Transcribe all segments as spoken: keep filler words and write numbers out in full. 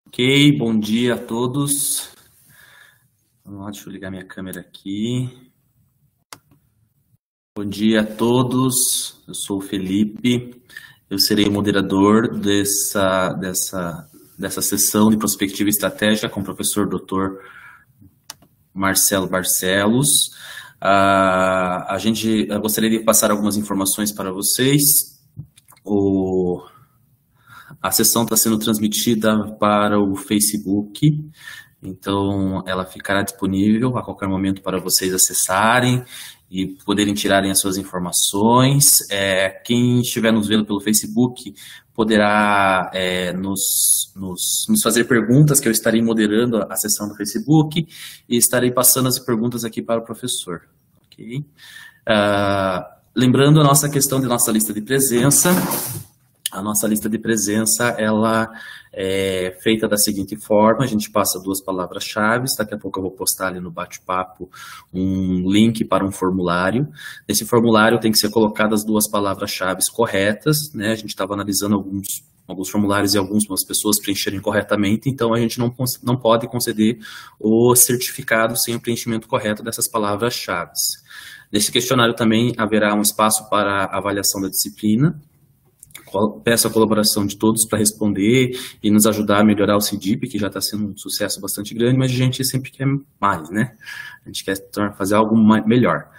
Ok, bom dia a todos. Vamos lá, deixa eu ligar minha câmera aqui. Bom dia a todos, eu sou o Felipe, eu serei o moderador dessa, dessa, dessa sessão de prospectiva estratégica com o professor doutor Marcelo Barcelos. Uh, a gente, eu gostaria de passar algumas informações para vocês. O... A sessão está sendo transmitida para o Facebook, então ela ficará disponível a qualquer momento para vocês acessarem e poderem tirarem as suas informações. É, quem estiver nos vendo pelo Facebook poderá é, nos, nos, nos fazer perguntas, que eu estarei moderando a sessão do Facebook e estarei passando as perguntas aqui para o professor. Okay? Uh, lembrando a nossa questão de nossa lista de presença. A nossa lista de presença, ela é feita da seguinte forma: a gente passa duas palavras-chave, daqui a pouco eu vou postar ali no bate-papo um link para um formulário. Nesse formulário tem que ser colocadas duas palavras-chave corretas, né? A gente estava analisando alguns, alguns formulários e algumas pessoas preencherem corretamente, então a gente não, não pode conceder o certificado sem o preenchimento correto dessas palavras-chave. Nesse questionário também haverá um espaço para avaliação da disciplina. Peço a colaboração de todos para responder e nos ajudar a melhorar o C D I P, que já está sendo um sucesso bastante grande, mas a gente sempre quer mais, né? A gente quer fazer algo melhor.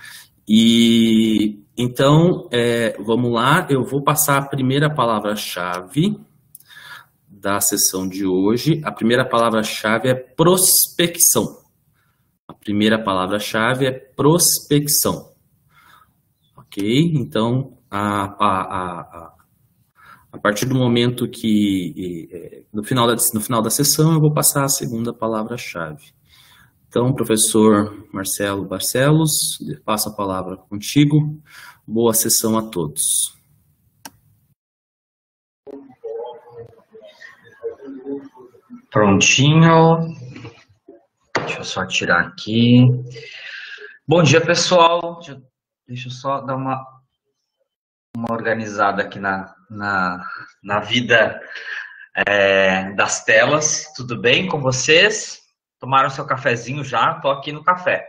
E então, é, vamos lá, eu vou passar a primeira palavra-chave da sessão de hoje. A primeira palavra-chave é prospecção. A primeira palavra-chave é prospecção. Ok? Então, a... a, a, a A partir do momento que, no final da, no final da sessão, eu vou passar a segunda palavra-chave. Então, professor Marcelo Barcelos, passo a palavra contigo. Boa sessão a todos. Prontinho. Deixa eu só tirar aqui. Bom dia, pessoal. Deixa eu só dar uma, uma organizada aqui na... Na, na vida é, das telas. Tudo bem com vocês? Tomaram seu cafezinho já? Estou aqui no café.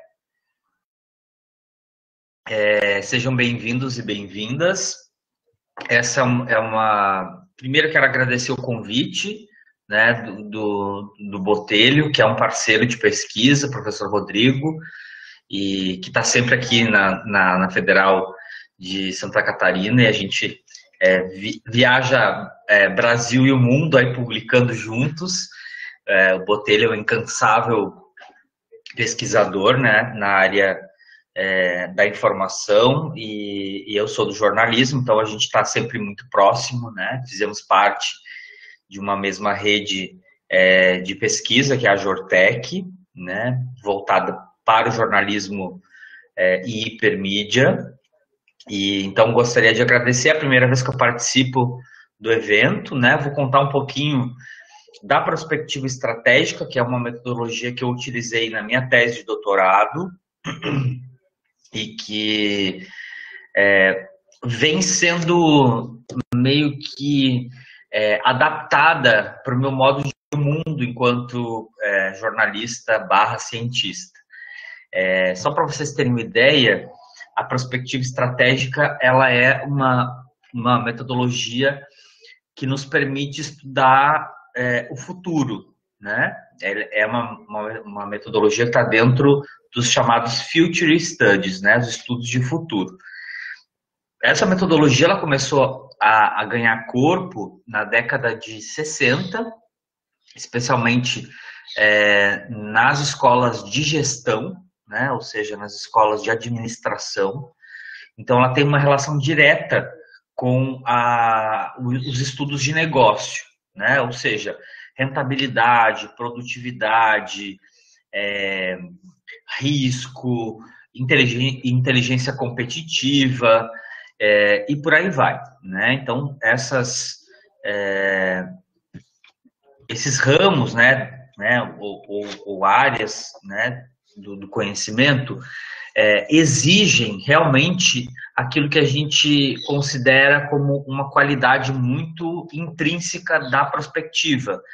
É, sejam bem-vindos e bem-vindas. Essa é uma... Primeiro quero agradecer o convite, né, do, do, do Botelho, que é um parceiro de pesquisa, professor Rodrigo, e que está sempre aqui na, na, na Federal de Santa Catarina, e a gente... É, vi, viaja é, Brasil e o mundo aí publicando juntos. É, o Botelho é um incansável pesquisador, né, na área é, da informação, e, e eu sou do jornalismo, então a gente está sempre muito próximo, né? Fizemos parte de uma mesma rede é, de pesquisa, que é a Jortec, né, voltada para o jornalismo é, e hipermídia. E, então, gostaria de agradecer, é a primeira vez que eu participo do evento, né? Vou contar um pouquinho da prospectiva estratégica, que é uma metodologia que eu utilizei na minha tese de doutorado e que é, vem sendo meio que é, adaptada para o meu modo de ver o mundo enquanto é, jornalista barra cientista. É, só para vocês terem uma ideia, a prospectiva estratégica, ela é uma, uma metodologia que nos permite estudar é, o futuro, né? É uma, uma, uma metodologia que está dentro dos chamados Future Studies, né? Os estudos de futuro. Essa metodologia, ela começou a, a ganhar corpo na década de sessenta, especialmente é, nas escolas de gestão, né? Ou seja, nas escolas de administração. Então, ela tem uma relação direta com a, os estudos de negócio, né? Ou seja, rentabilidade, produtividade, é, risco, inteligência, inteligência competitiva, é, e por aí vai, né? Então, essas, é, esses ramos, né, né ou, ou, ou áreas, né, Do, do conhecimento, é, exigem realmente aquilo que a gente considera como uma qualidade muito intrínseca da prospectiva,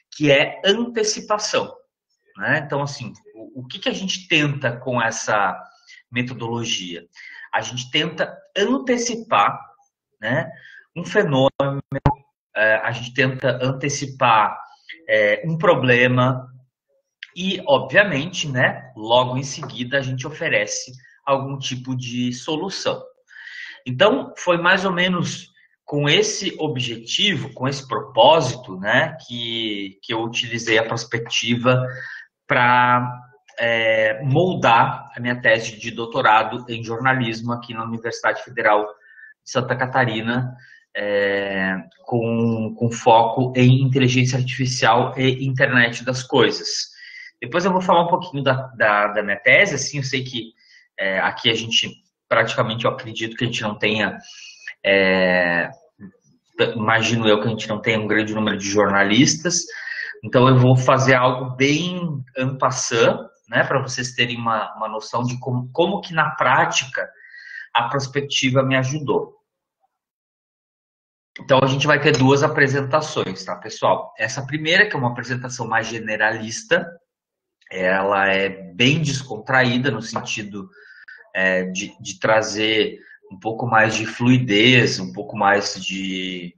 que é antecipação, né? Então, assim, o, o que, que a gente tenta com essa metodologia? A gente tenta antecipar, né, um fenômeno, é, a gente tenta antecipar é, um problema e, obviamente, né, logo em seguida a gente oferece algum tipo de solução. Então, foi mais ou menos com esse objetivo, com esse propósito, né, que, que eu utilizei a prospectiva para é, moldar a minha tese de doutorado em jornalismo aqui na Universidade Federal de Santa Catarina, é, com, com foco em inteligência artificial e internet das coisas. Depois eu vou falar um pouquinho da, da, da minha tese, assim, eu sei que é, aqui a gente, praticamente, eu acredito que a gente não tenha, é, imagino eu que a gente não tenha um grande número de jornalistas, então eu vou fazer algo bem en passant, né, para vocês terem uma, uma noção de como, como que na prática a prospectiva me ajudou. Então a gente vai ter duas apresentações, tá, pessoal? Essa primeira, que é uma apresentação mais generalista, ela é bem descontraída no sentido é, de, de trazer um pouco mais de fluidez, um pouco mais de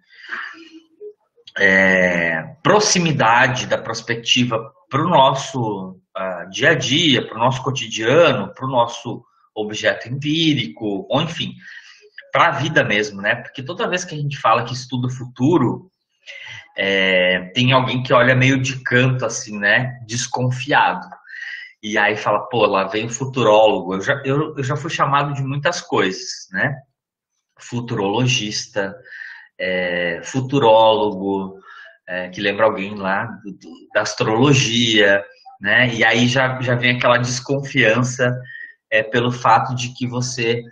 é, proximidade da prospectiva para o nosso uh, dia a dia, para o nosso cotidiano, para o nosso objeto empírico, ou enfim, para a vida mesmo, né? Porque toda vez que a gente fala que estuda o futuro, é, tem alguém que olha meio de canto, assim, né? Desconfiado. E aí fala, pô, lá vem o futurólogo. Eu já, eu, eu já fui chamado de muitas coisas, né? Futurologista, é, futurólogo, é, que lembra alguém lá do, do, da astrologia, né? E aí já, já vem aquela desconfiança é, pelo fato de que você...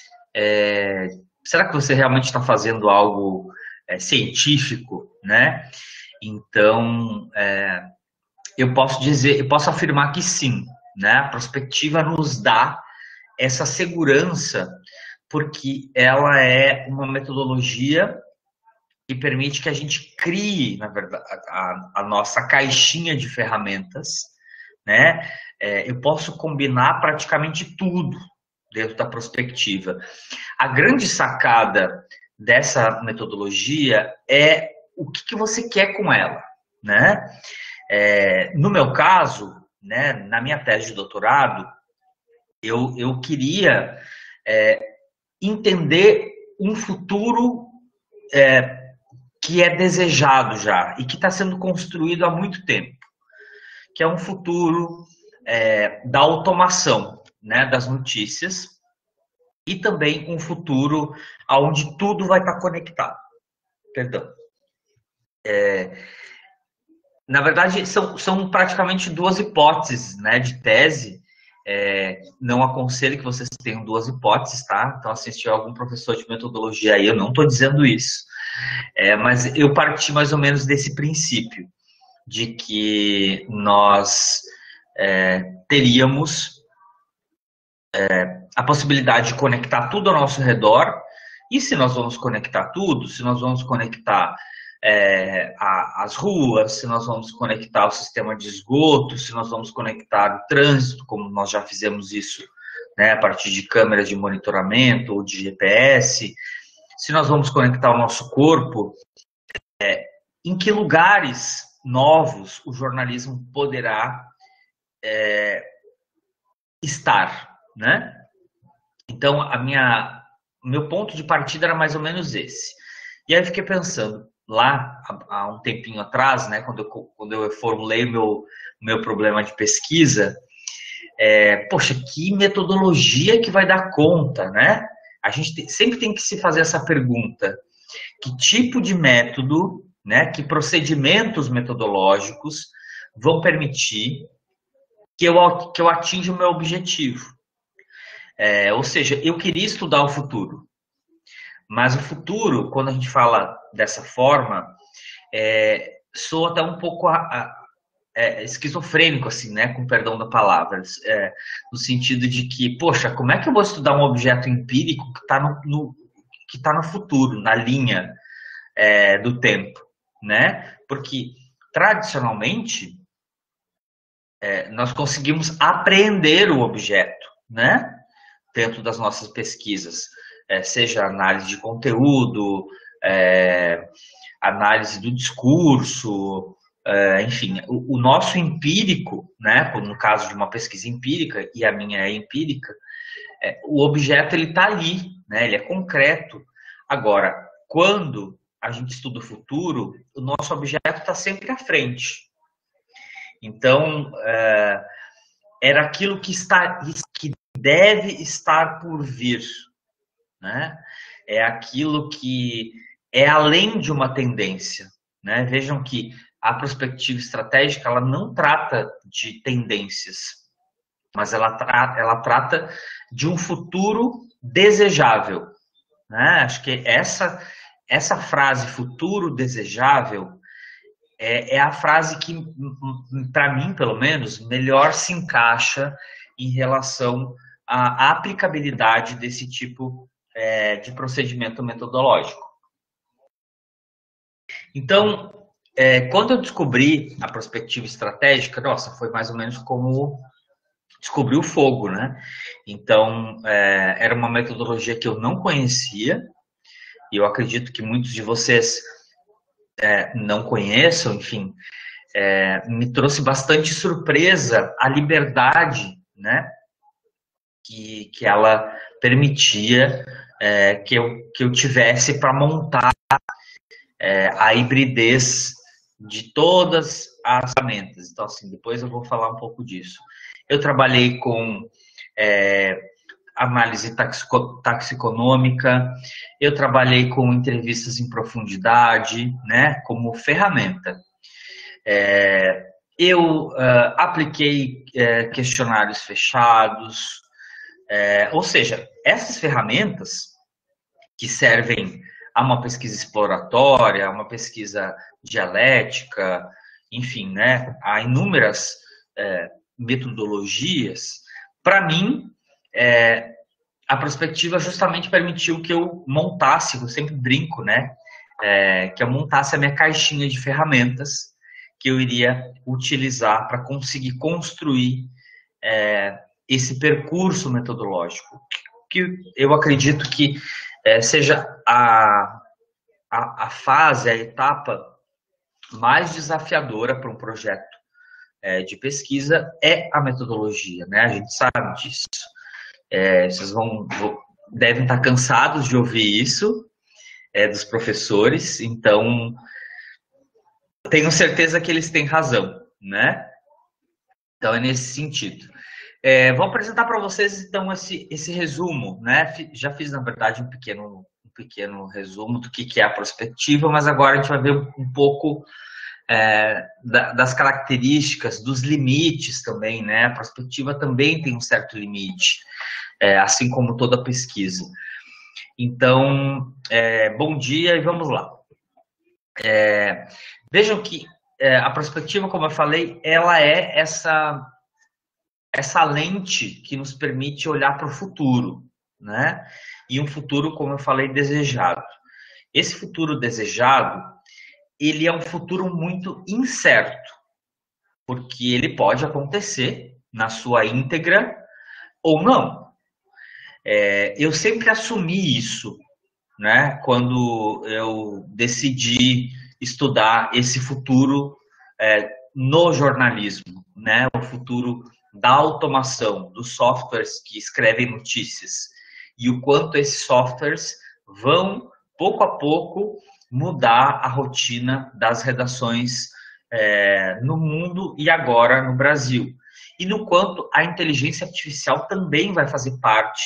É, será que você realmente está fazendo algo é, científico, né? Então, é, eu posso dizer, eu posso afirmar que sim, né? A prospectiva nos dá essa segurança, porque ela é uma metodologia que permite que a gente crie, na verdade, a, a nossa caixinha de ferramentas, né? É, eu posso combinar praticamente tudo dentro da prospectiva. A grande sacada dessa metodologia é o que, que você quer com ela, né? É, no meu caso, né, na minha tese de doutorado, eu, eu queria é, entender um futuro é, que é desejado já e que está sendo construído há muito tempo, que é um futuro é, da automação, né, das notícias, e também um futuro onde tudo vai estar conectado. Perdão. É, na verdade, são, são praticamente duas hipóteses, né, de tese. É, não aconselho que vocês tenham duas hipóteses, tá? Então, assim, se tiver algum professor de metodologia aí, eu não estou dizendo isso. É, mas eu parti mais ou menos desse princípio, de que nós é, teríamos é, a possibilidade de conectar tudo ao nosso redor, e se nós vamos conectar tudo, se nós vamos conectar é, a, as ruas, se nós vamos conectar o sistema de esgoto, se nós vamos conectar o trânsito, como nós já fizemos isso, né, a partir de câmeras de monitoramento ou de G P S, se nós vamos conectar o nosso corpo, é, em que lugares novos o jornalismo poderá é, estar, né? Então, a minha, o meu ponto de partida era mais ou menos esse. E aí eu fiquei pensando, lá, há, há um tempinho atrás, né, quando eu, quando eu formulei meu, meu problema de pesquisa, é, poxa, que metodologia que vai dar conta, né? A gente tem, sempre tem que se fazer essa pergunta. Que tipo de método, né, que procedimentos metodológicos vão permitir que eu, que eu atinja o meu objetivo? É, ou seja, eu queria estudar o futuro. Mas o futuro, quando a gente fala dessa forma, é, soa até um pouco a, a, é, esquizofrênico, assim, né, com perdão da palavra, é, no sentido de que, poxa, como é que eu vou estudar um objeto empírico que está no, no, que tá no futuro, na linha é, do tempo, né? Porque tradicionalmente, é, nós conseguimos apreender o objeto, né? Dentro das nossas pesquisas, é, seja análise de conteúdo, é, análise do discurso, é, enfim, o, o nosso empírico, né? No caso de uma pesquisa empírica, e a minha é empírica, é, o objeto ele está ali, né? Ele é concreto. Agora, quando a gente estuda o futuro, o nosso objeto está sempre à frente. Então, é, era aquilo que, está, que deve estar por vir, né? É aquilo que é além de uma tendência, né? Vejam que a prospectiva estratégica, ela não trata de tendências, mas ela, tra ela trata de um futuro desejável, né? Acho que essa, essa frase, futuro desejável, é, é a frase que, para mim, pelo menos, melhor se encaixa em relação à aplicabilidade desse tipo é, de procedimento metodológico. Então, é, quando eu descobri a prospectiva estratégica, nossa, foi mais ou menos como descobrir o fogo, né? Então, é, era uma metodologia que eu não conhecia, e eu acredito que muitos de vocês é, não conheçam, enfim, é, me trouxe bastante surpresa a liberdade, né, que, que ela permitia é, que, eu, que eu tivesse para montar é, a hibridez de todas as ferramentas. Então, assim, depois eu vou falar um pouco disso. Eu trabalhei com é, análise taxico, taxonomêmica, eu trabalhei com entrevistas em profundidade, né, como ferramenta. É, eu uh, apliquei uh, questionários fechados, é, ou seja, essas ferramentas que servem a uma pesquisa exploratória, a uma pesquisa dialética, enfim, né, há inúmeras é, metodologias. Para mim, é, a prospectiva justamente permitiu que eu montasse, eu sempre brinco, né, é, que eu montasse a minha caixinha de ferramentas que eu iria utilizar para conseguir construir é, esse percurso metodológico, que eu acredito que é, seja a, a, a fase, a etapa mais desafiadora para um projeto é, de pesquisa é a metodologia, né? A gente sabe disso. É, vocês vão, devem estar cansados de ouvir isso é, dos professores, então tenho certeza que eles têm razão, né? Então é nesse sentido. É, vou apresentar para vocês então esse, esse resumo, né? Já fiz na verdade um pequeno, um pequeno resumo do que, que é a prospectiva, mas agora a gente vai ver um pouco é, da, das características, dos limites também, né? A prospectiva também tem um certo limite, é, assim como toda pesquisa. Então, é, bom dia e vamos lá. É, vejam que é, a prospectiva, como eu falei, ela é essa, essa lente que nos permite olhar para o futuro, né? E um futuro, como eu falei, desejado. Esse futuro desejado, ele é um futuro muito incerto, porque ele pode acontecer na sua íntegra ou não. É, eu sempre assumi isso, né, quando eu decidi estudar esse futuro é, no jornalismo, né, o futuro da automação, dos softwares que escrevem notícias, e o quanto esses softwares vão, pouco a pouco, mudar a rotina das redações é, no mundo e agora no Brasil. E no quanto a inteligência artificial também vai fazer parte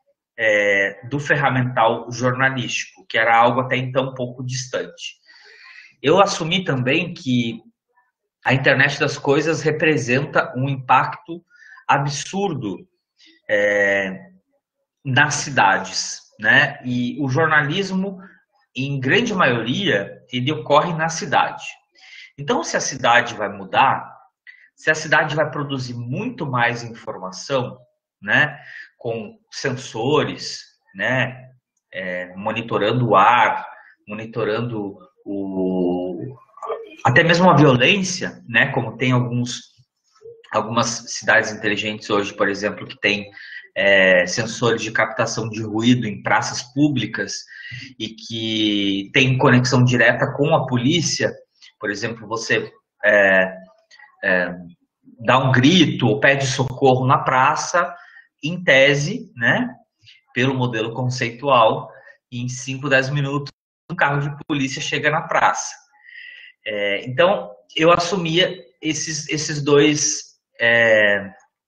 É, do ferramental jornalístico, que era algo até então um pouco distante. Eu assumi também que a internet das coisas representa um impacto absurdo é, nas cidades, né? E o jornalismo, em grande maioria, ele ocorre na cidade. Então, se a cidade vai mudar, se a cidade vai produzir muito mais informação, né, com sensores, né, é, monitorando o ar, monitorando o, até mesmo a violência, né, como tem alguns, algumas cidades inteligentes hoje, por exemplo, que tem é, sensores de captação de ruído em praças públicas e que tem conexão direta com a polícia. Por exemplo, você é, é, dá um grito ou pede socorro na praça, em tese, né, pelo modelo conceitual, em cinco, dez minutos, um carro de polícia chega na praça. É, então, eu assumia esses, esses dois é,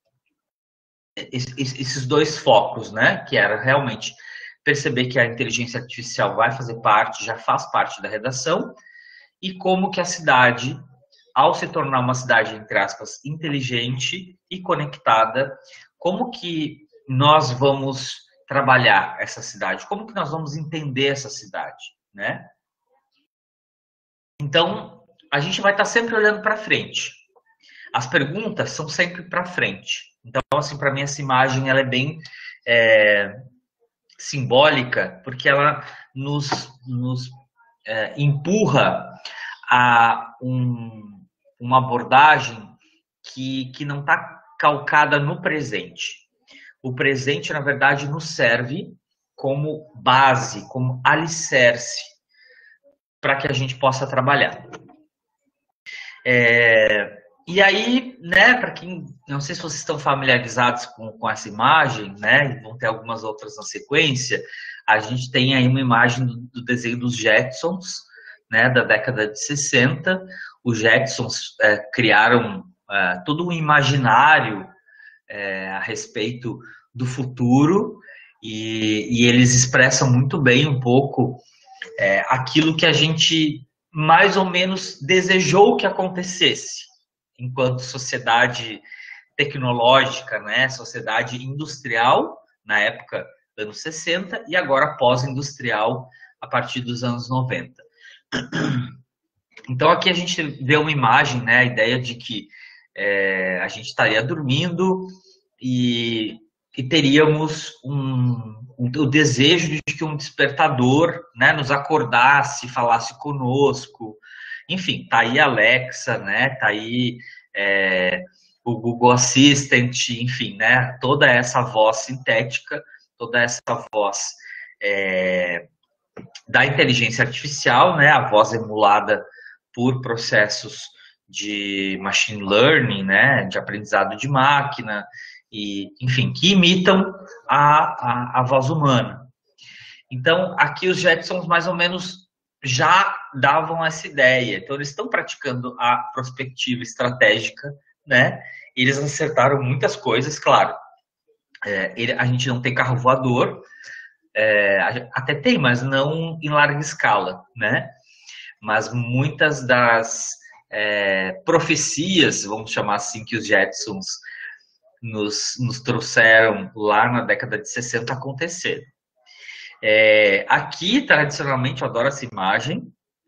esses dois focos, né? Que era realmente perceber que a inteligência artificial vai fazer parte, já faz parte da redação, e como que a cidade, ao se tornar uma cidade, entre aspas, inteligente e conectada, como que nós vamos trabalhar essa cidade? Como que nós vamos entender essa cidade, né? Então, a gente vai estar sempre olhando para frente. As perguntas são sempre para frente. Então, assim, para mim, essa imagem ela é bem é, simbólica, porque ela nos, nos é, empurra a um, uma abordagem que, que não está calcada no presente. O presente, na verdade, nos serve como base, como alicerce para que a gente possa trabalhar. É, e aí, né, para quem, não sei se vocês estão familiarizados com, com essa imagem, né, vão ter algumas outras na sequência, a gente tem aí uma imagem do, do desenho dos Jetsons, né, da década de sessenta. Os Jetsons é, criaram é, todo um imaginário é, a respeito do futuro e, e eles expressam muito bem um pouco é, aquilo que a gente mais ou menos desejou que acontecesse enquanto sociedade tecnológica, né, sociedade industrial na época dos anos sessenta e agora pós-industrial a partir dos anos noventa. Então aqui a gente vê uma imagem, né, a ideia de que é, a gente estaria dormindo e, e teríamos um, um, o desejo de que um despertador, né, nos acordasse, falasse conosco. Enfim, tá aí a Alexa, né, tá aí é, o Google Assistant, enfim, né, toda essa voz sintética, toda essa voz é, da inteligência artificial, né, a voz emulada por processos de machine learning, né, de aprendizado de máquina, e, enfim, que imitam a, a, a voz humana. Então, aqui os Jetsons mais ou menos já davam essa ideia. Então, eles estão praticando a prospectiva estratégica, né? Eles acertaram muitas coisas, claro. É, ele, a gente não tem carro voador, é, até tem, mas não em larga escala, né? Mas muitas das é, profecias, vamos chamar assim, que os Jetsons nos, nos trouxeram lá na década de sessenta aconteceram. É, aqui, tradicionalmente, eu adoro essa imagem,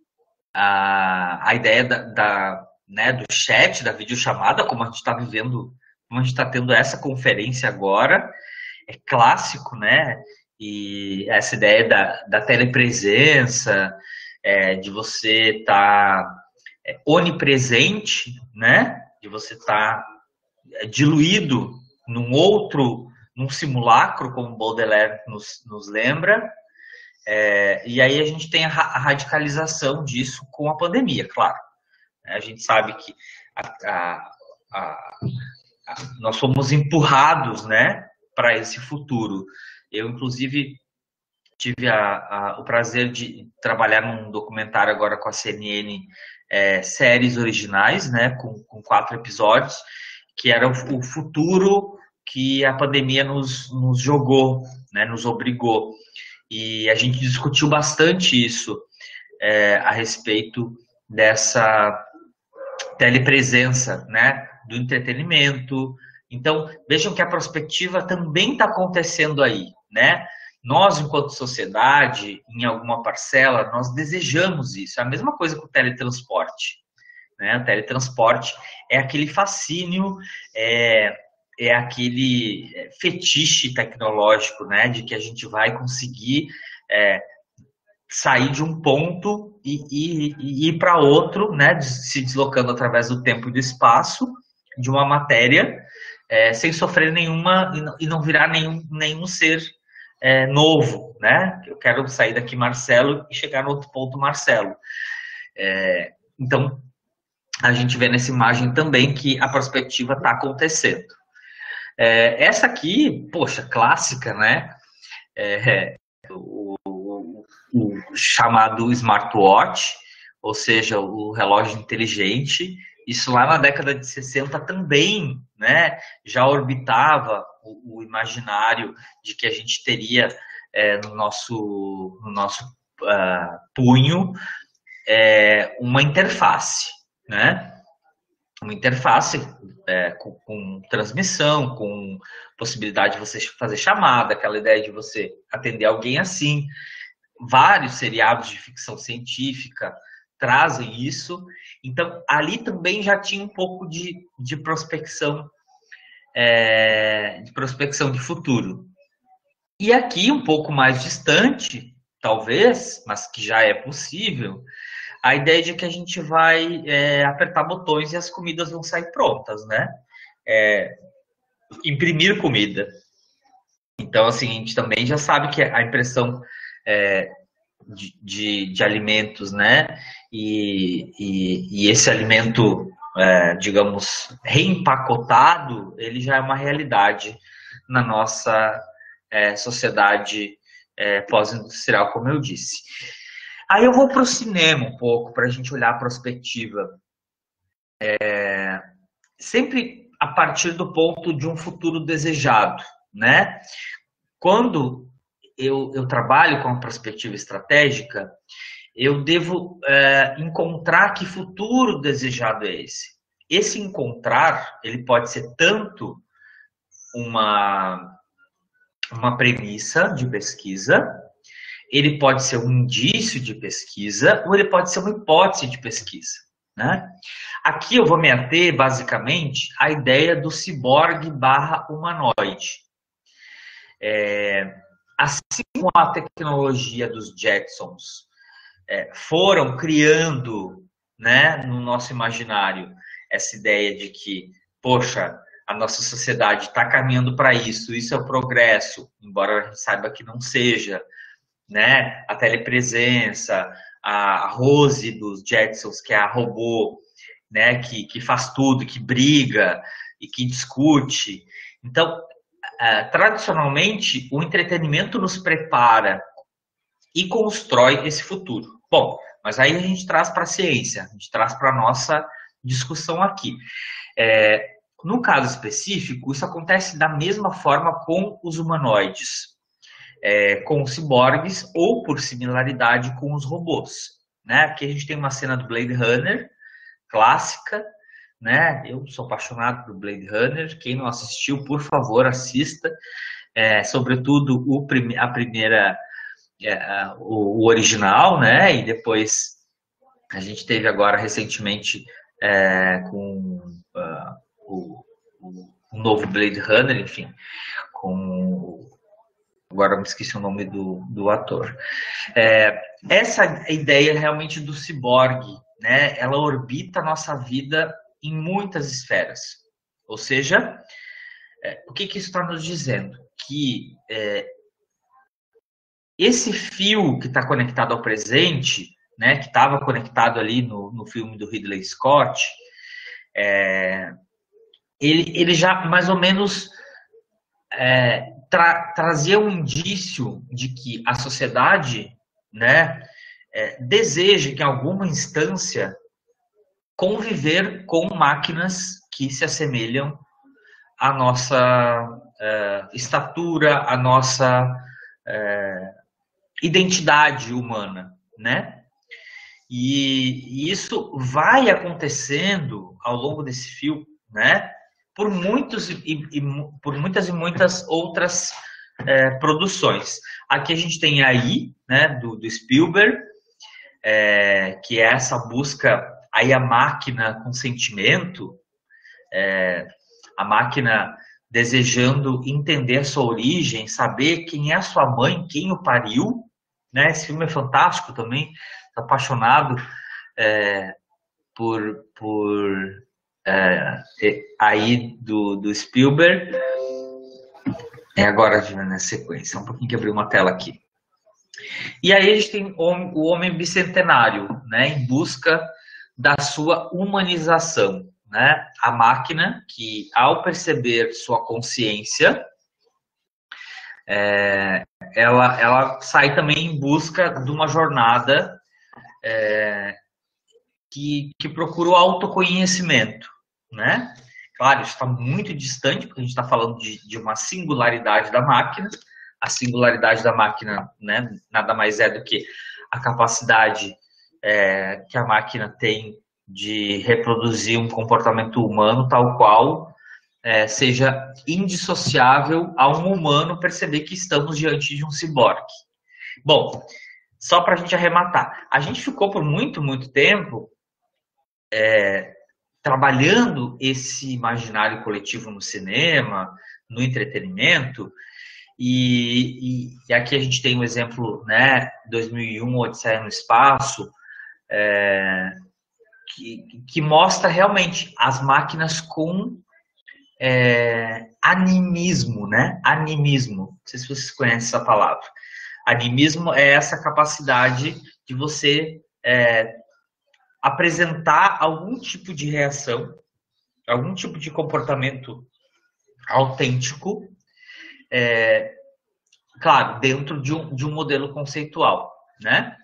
a, a ideia da, da, né, do chat, da videochamada, como a gente está vivendo, como a gente está tendo essa conferência agora, é clássico, né? E essa ideia da, da telepresença, é, de você estar tá, é, onipresente, né? De você estar tá diluído num outro, num simulacro, como Baudelaire nos, nos lembra. É, e aí a gente tem a, a radicalização disso com a pandemia, claro. A gente sabe que a, a, a, a, nós fomos empurrados, né, para esse futuro. Eu, inclusive, tive a, a, o prazer de trabalhar num documentário agora com a C N N, é, séries originais, né, com, com quatro episódios, que era o, o futuro que a pandemia nos, nos jogou, né, nos obrigou. E a gente discutiu bastante isso é, a respeito dessa telepresença, né, do entretenimento. Então, vejam que a prospectiva também está acontecendo aí, né? Nós, enquanto sociedade, em alguma parcela, nós desejamos isso. É a mesma coisa com o teletransporte, né? O teletransporte é aquele fascínio, é, é aquele fetiche tecnológico, né? De que a gente vai conseguir é, sair de um ponto e, e, e ir para outro, né, se deslocando através do tempo e do espaço de uma matéria, é, sem sofrer nenhuma e não, e não virar nenhum, nenhum ser é, novo, né? Eu quero sair daqui Marcelo e chegar no outro ponto Marcelo. É, então, a gente vê nessa imagem também que a prospectiva está acontecendo. É, essa aqui, poxa, clássica, né? É, o, o, o chamado smartwatch, ou seja, o relógio inteligente. Isso lá na década de sessenta também, né, já orbitava o, o imaginário de que a gente teria é, no nosso, no nosso uh, punho é, uma interface, né? Uma interface é, com, com transmissão, com possibilidade de você fazer chamada, aquela ideia de você atender alguém assim. Vários seriados de ficção científica trazem isso. Então, ali também já tinha um pouco de, de prospecção, é, de prospecção de futuro. E aqui, um pouco mais distante, talvez, mas que já é possível, a ideia de que a gente vai é, apertar botões e as comidas vão sair prontas, né? É, imprimir comida. Então, assim, a gente também já sabe que a impressão é, de, de, de alimentos, né? E, e, e esse alimento, é, digamos, reempacotado, ele já é uma realidade na nossa é, sociedade é, pós-industrial, como eu disse. Aí eu vou para o cinema um pouco, para a gente olhar a perspectiva. É, sempre a partir do ponto de um futuro desejado, né? Quando eu, eu trabalho com a perspectiva estratégica, eu devo é, encontrar que futuro desejado é esse. Esse encontrar, ele pode ser tanto uma, uma premissa de pesquisa, ele pode ser um indício de pesquisa, ou ele pode ser uma hipótese de pesquisa, né? Aqui eu vou me ater, basicamente, à ideia do ciborgue barra humanoide. É, assim como a tecnologia dos Jetsons é, foram criando, né, no nosso imaginário essa ideia de que, poxa, a nossa sociedade está caminhando para isso, isso é o progresso, embora a gente saiba que não seja, né? A telepresença, a Rose dos Jetsons, que é a robô, né, que, que faz tudo, que briga e que discute. Então, uh, tradicionalmente, o entretenimento nos prepara e constrói esse futuro. Bom, mas aí a gente traz para a ciência, a gente traz para a nossa discussão aqui. É, no caso específico, isso acontece da mesma forma com os humanoides. É, com os ciborgues ou por similaridade com os robôs, né? Aqui a gente tem uma cena do Blade Runner clássica, né? Eu sou apaixonado por Blade Runner. Quem não assistiu, por favor, assista. É, sobretudo o prime a primeira, é, o, o original, né? E depois a gente teve agora recentemente é, com uh, o, o novo Blade Runner, enfim, com agora me esqueci o nome do, do ator. É, essa ideia realmente do ciborgue, né, ela orbita a nossa vida em muitas esferas. Ou seja, é, o que, que isso está nos dizendo? Que é, esse fio que está conectado ao presente, né, que estava conectado ali no, no filme do Ridley Scott, é, ele, ele já mais ou menos é, Tra trazia um indício de que a sociedade, né, é, deseja que em alguma instância conviver com máquinas que se assemelham à nossa é, estatura, à nossa é, identidade humana, né? E, e isso vai acontecendo ao longo desse fio, né? Por, muitos e, e, por muitas e muitas outras é, produções. Aqui a gente tem aí, né, do, do Spielberg, é, que é essa busca, aí a máquina com sentimento, é, a máquina desejando entender a sua origem, saber quem é a sua mãe, quem o pariu, né? Esse filme é fantástico também, apaixonado é, por, por é, aí do, do Spielberg. É agora na sequência, um pouquinho que abrir uma tela aqui. E aí a gente tem o Homem Bicentenário, né, em busca da sua humanização, né? A máquina que, ao perceber sua consciência, é, ela, ela sai também em busca de uma jornada é, que, que procura o autoconhecimento, né? Claro, isso está muito distante, porque a gente está falando de, de uma singularidade da máquina. A singularidade da máquina, né, nada mais é do que a capacidade é, que a máquina tem de reproduzir um comportamento humano tal qual é, seja indissociável a um humano perceber que estamos diante de um ciborgue. Bom, só para a gente arrematar, a gente ficou por muito, muito tempo é, trabalhando esse imaginário coletivo no cinema, no entretenimento, e, e, e aqui a gente tem um exemplo, né, dois mil e um, Odisseia no Espaço, é, que, que mostra realmente as máquinas com é, animismo, né? Animismo, não sei se vocês conhecem essa palavra. Animismo é essa capacidade de você é, apresentar algum tipo de reação, algum tipo de comportamento autêntico, é, claro, dentro de um, de um modelo conceitual, né?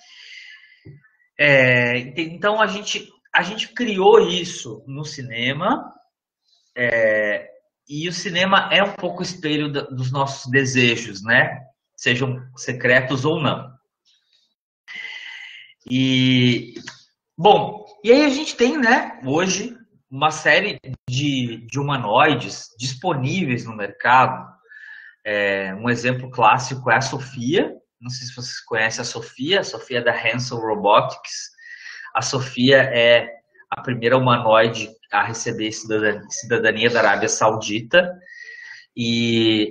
É, então a gente, a gente criou isso no cinema, é, e o cinema é um pouco espelho da, dos nossos desejos, né? Sejam secretos ou não. E, bom, e aí a gente tem, né, hoje, uma série de, de humanoides disponíveis no mercado. É, um exemplo clássico é a Sophia. Não sei se vocês conhecem a Sophia. A Sophia é da Hanson Robotics. A Sophia é a primeira humanoide a receber cidadania, cidadania da Arábia Saudita. E,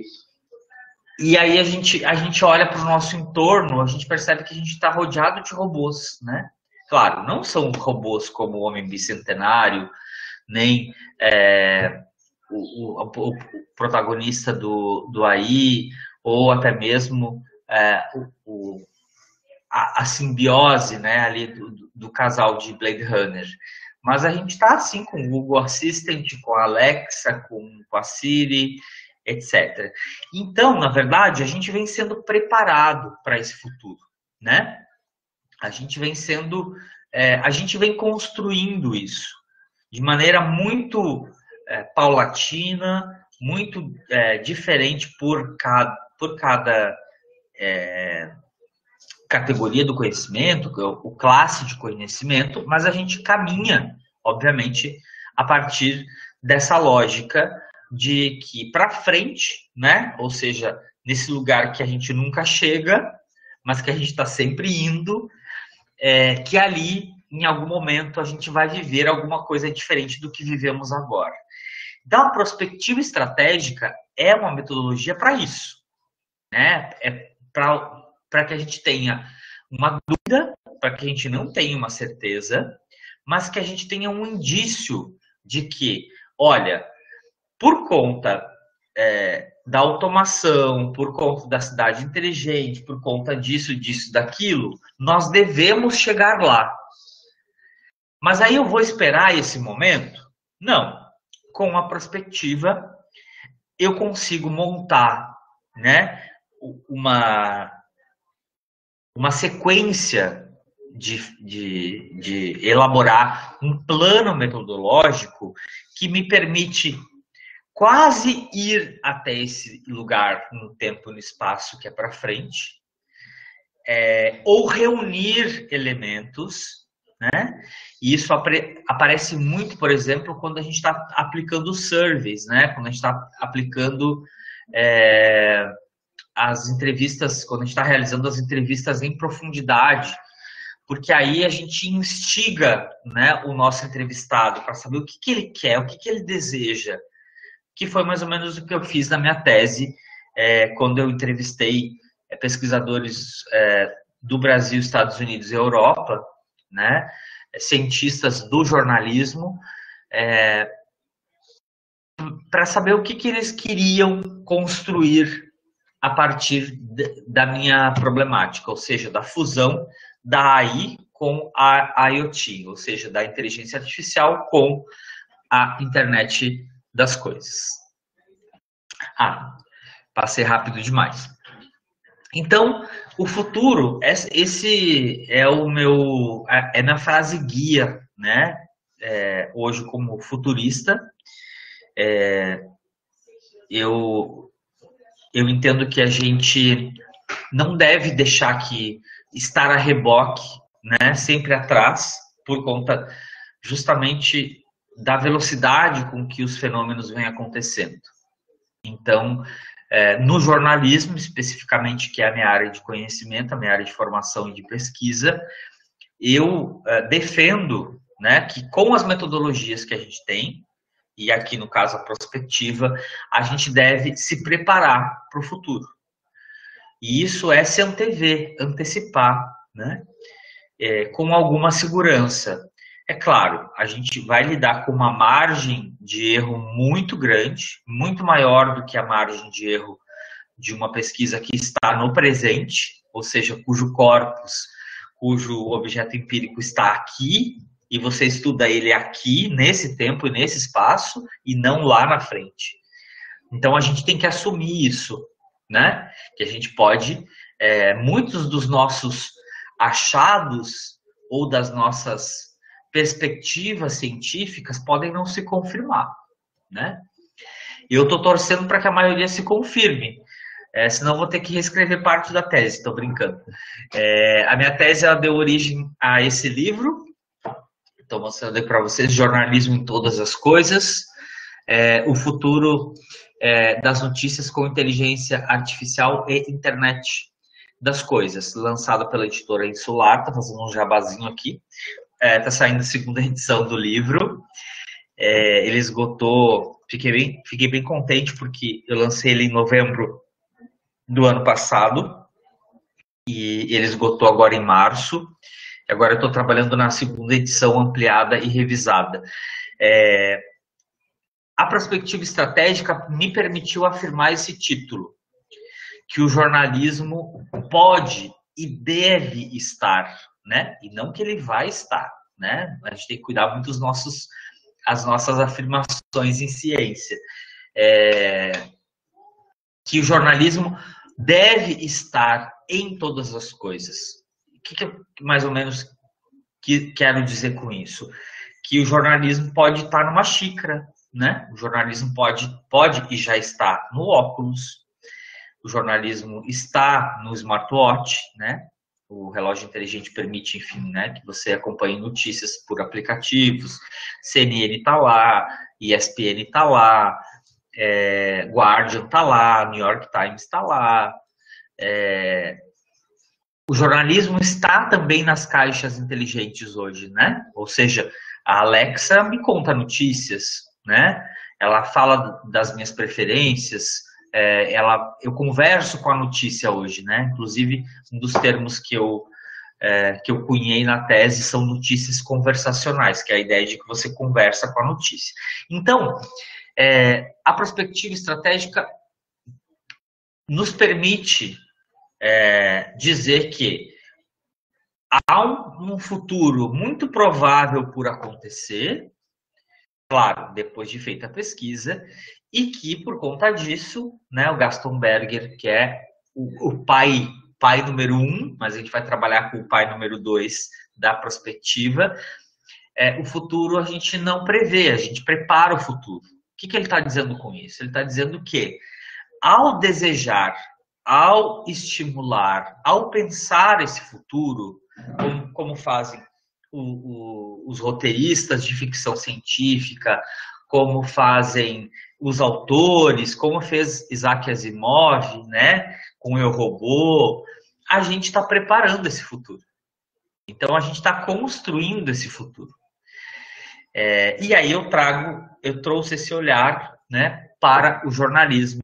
e aí a gente, a gente olha para o nosso entorno, a gente percebe que a gente está rodeado de robôs, né? Claro, não são robôs como o Homem Bicentenário, nem... É, O, o, o protagonista do, do A I, ou até mesmo é, o, o, a, a simbiose, né, ali do, do casal de Blade Runner. Mas a gente está assim com o Google Assistant, com a Alexa, com, com a Siri, etcétera. Então, na verdade, a gente vem sendo preparado para esse futuro, né? A gente vem sendo, é, a gente vem construindo isso de maneira muito É, paulatina, muito é, diferente por cada, por cada é, categoria do conhecimento, o, o classe de conhecimento, mas a gente caminha, obviamente, a partir dessa lógica de que para frente, né? Ou seja, nesse lugar que a gente nunca chega, mas que a gente está sempre indo, é, que ali, em algum momento, a gente vai viver alguma coisa diferente do que vivemos agora. Então, a prospectiva estratégica é uma metodologia para isso, né? É para que a gente tenha uma dúvida, para que a gente não tenha uma certeza, mas que a gente tenha um indício de que, olha, por conta é, da automação, por conta da cidade inteligente, por conta disso, disso, daquilo, nós devemos chegar lá. Mas aí eu vou esperar esse momento? Não. Com a prospectiva, eu consigo montar, né, uma, uma sequência de, de, de elaborar um plano metodológico que me permite quase ir até esse lugar no tempo e no espaço que é para frente, é, ou reunir elementos, né? E isso apre, aparece muito, por exemplo, quando a gente está aplicando surveys, né? Quando a gente está aplicando é, as entrevistas, quando a gente está realizando as entrevistas em profundidade, porque aí a gente instiga, né, o nosso entrevistado para saber o que, que ele quer, o que, que ele deseja, que foi mais ou menos o que eu fiz na minha tese, é, quando eu entrevistei é, pesquisadores é, do Brasil, Estados Unidos e Europa, né, cientistas do jornalismo, é, para saber o que, que eles queriam construir a partir de, da minha problemática, ou seja, da fusão da A I com a IoT, ou seja, da inteligência artificial com a internet das coisas. Ah, passei rápido demais. Então, o futuro, esse é o meu, é a minha frase guia, né? É, hoje como futurista, é, eu, eu entendo que a gente não deve deixar que estar a reboque, né? Sempre atrás, por conta justamente da velocidade com que os fenômenos vêm acontecendo. Então, é, no jornalismo, especificamente, que é a minha área de conhecimento, a minha área de formação e de pesquisa, eu é, defendo, né, que com as metodologias que a gente tem, e aqui no caso a prospectiva, a gente deve se preparar para o futuro. E isso é se antever, antecipar, né, é, com alguma segurança. É claro, a gente vai lidar com uma margem de erro muito grande, muito maior do que a margem de erro de uma pesquisa que está no presente, ou seja, cujo corpus, cujo objeto empírico está aqui, e você estuda ele aqui, nesse tempo e nesse espaço, e não lá na frente. Então, a gente tem que assumir isso, né? Que a gente pode, é, muitos dos nossos achados ou das nossas perspectivas científicas podem não se confirmar, né? E eu estou torcendo para que a maioria se confirme, é, senão vou ter que reescrever parte da tese, estou brincando. É, a minha tese ela deu origem a esse livro, estou mostrando aqui para vocês, Jornalismo em Todas as Coisas, é, o futuro é, das notícias com inteligência artificial e internet das coisas, lançada pela editora Insular, está fazendo um jabazinho aqui. Está é, saindo a segunda edição do livro. É, ele esgotou, fiquei bem, fiquei bem contente porque eu lancei ele em novembro do ano passado e ele esgotou agora em março. Agora eu estou trabalhando na segunda edição ampliada e revisada. É, a prospectiva estratégica me permitiu afirmar esse título, que o jornalismo pode e deve estar, né? E não que ele vai estar, né? A gente tem que cuidar muito dos nossos, as nossas afirmações em ciência. É, que o jornalismo deve estar em todas as coisas. O que, que eu mais ou menos que, quero dizer com isso? Que o jornalismo pode estar numa xícara, né? O jornalismo pode, pode e já está no óculos. O jornalismo está no smartwatch, né? O relógio inteligente permite, enfim, né, que você acompanhe notícias por aplicativos. C N N está lá, E S P N está lá, é, Guardian está lá, New York Times está lá. É, o jornalismo está também nas caixas inteligentes hoje, né? Ou seja, a Alexa me conta notícias, né? Ela fala das minhas preferências. É, ela, eu converso com a notícia hoje, né? Inclusive, um dos termos que eu, é, que eu cunhei na tese são notícias conversacionais, que é a ideia de que você conversa com a notícia. Então, é, a prospectiva estratégica nos permite é, dizer que há um, um futuro muito provável por acontecer, claro, depois de feita a pesquisa, e que, por conta disso, né, o Gaston Berger, que é o, o pai, pai número um, mas a gente vai trabalhar com o pai número dois da prospectiva, é, o futuro a gente não prevê, a gente prepara o futuro. O que, que ele está dizendo com isso? Ele está dizendo que, ao desejar, ao estimular, ao pensar esse futuro, como, como fazem o, o, os roteiristas de ficção científica, como fazem os autores, como fez Isaac Asimov, né, com Eu, Robô, a gente está preparando esse futuro. Então, a gente está construindo esse futuro. É, e aí eu trago, eu trouxe esse olhar, né, para o jornalismo,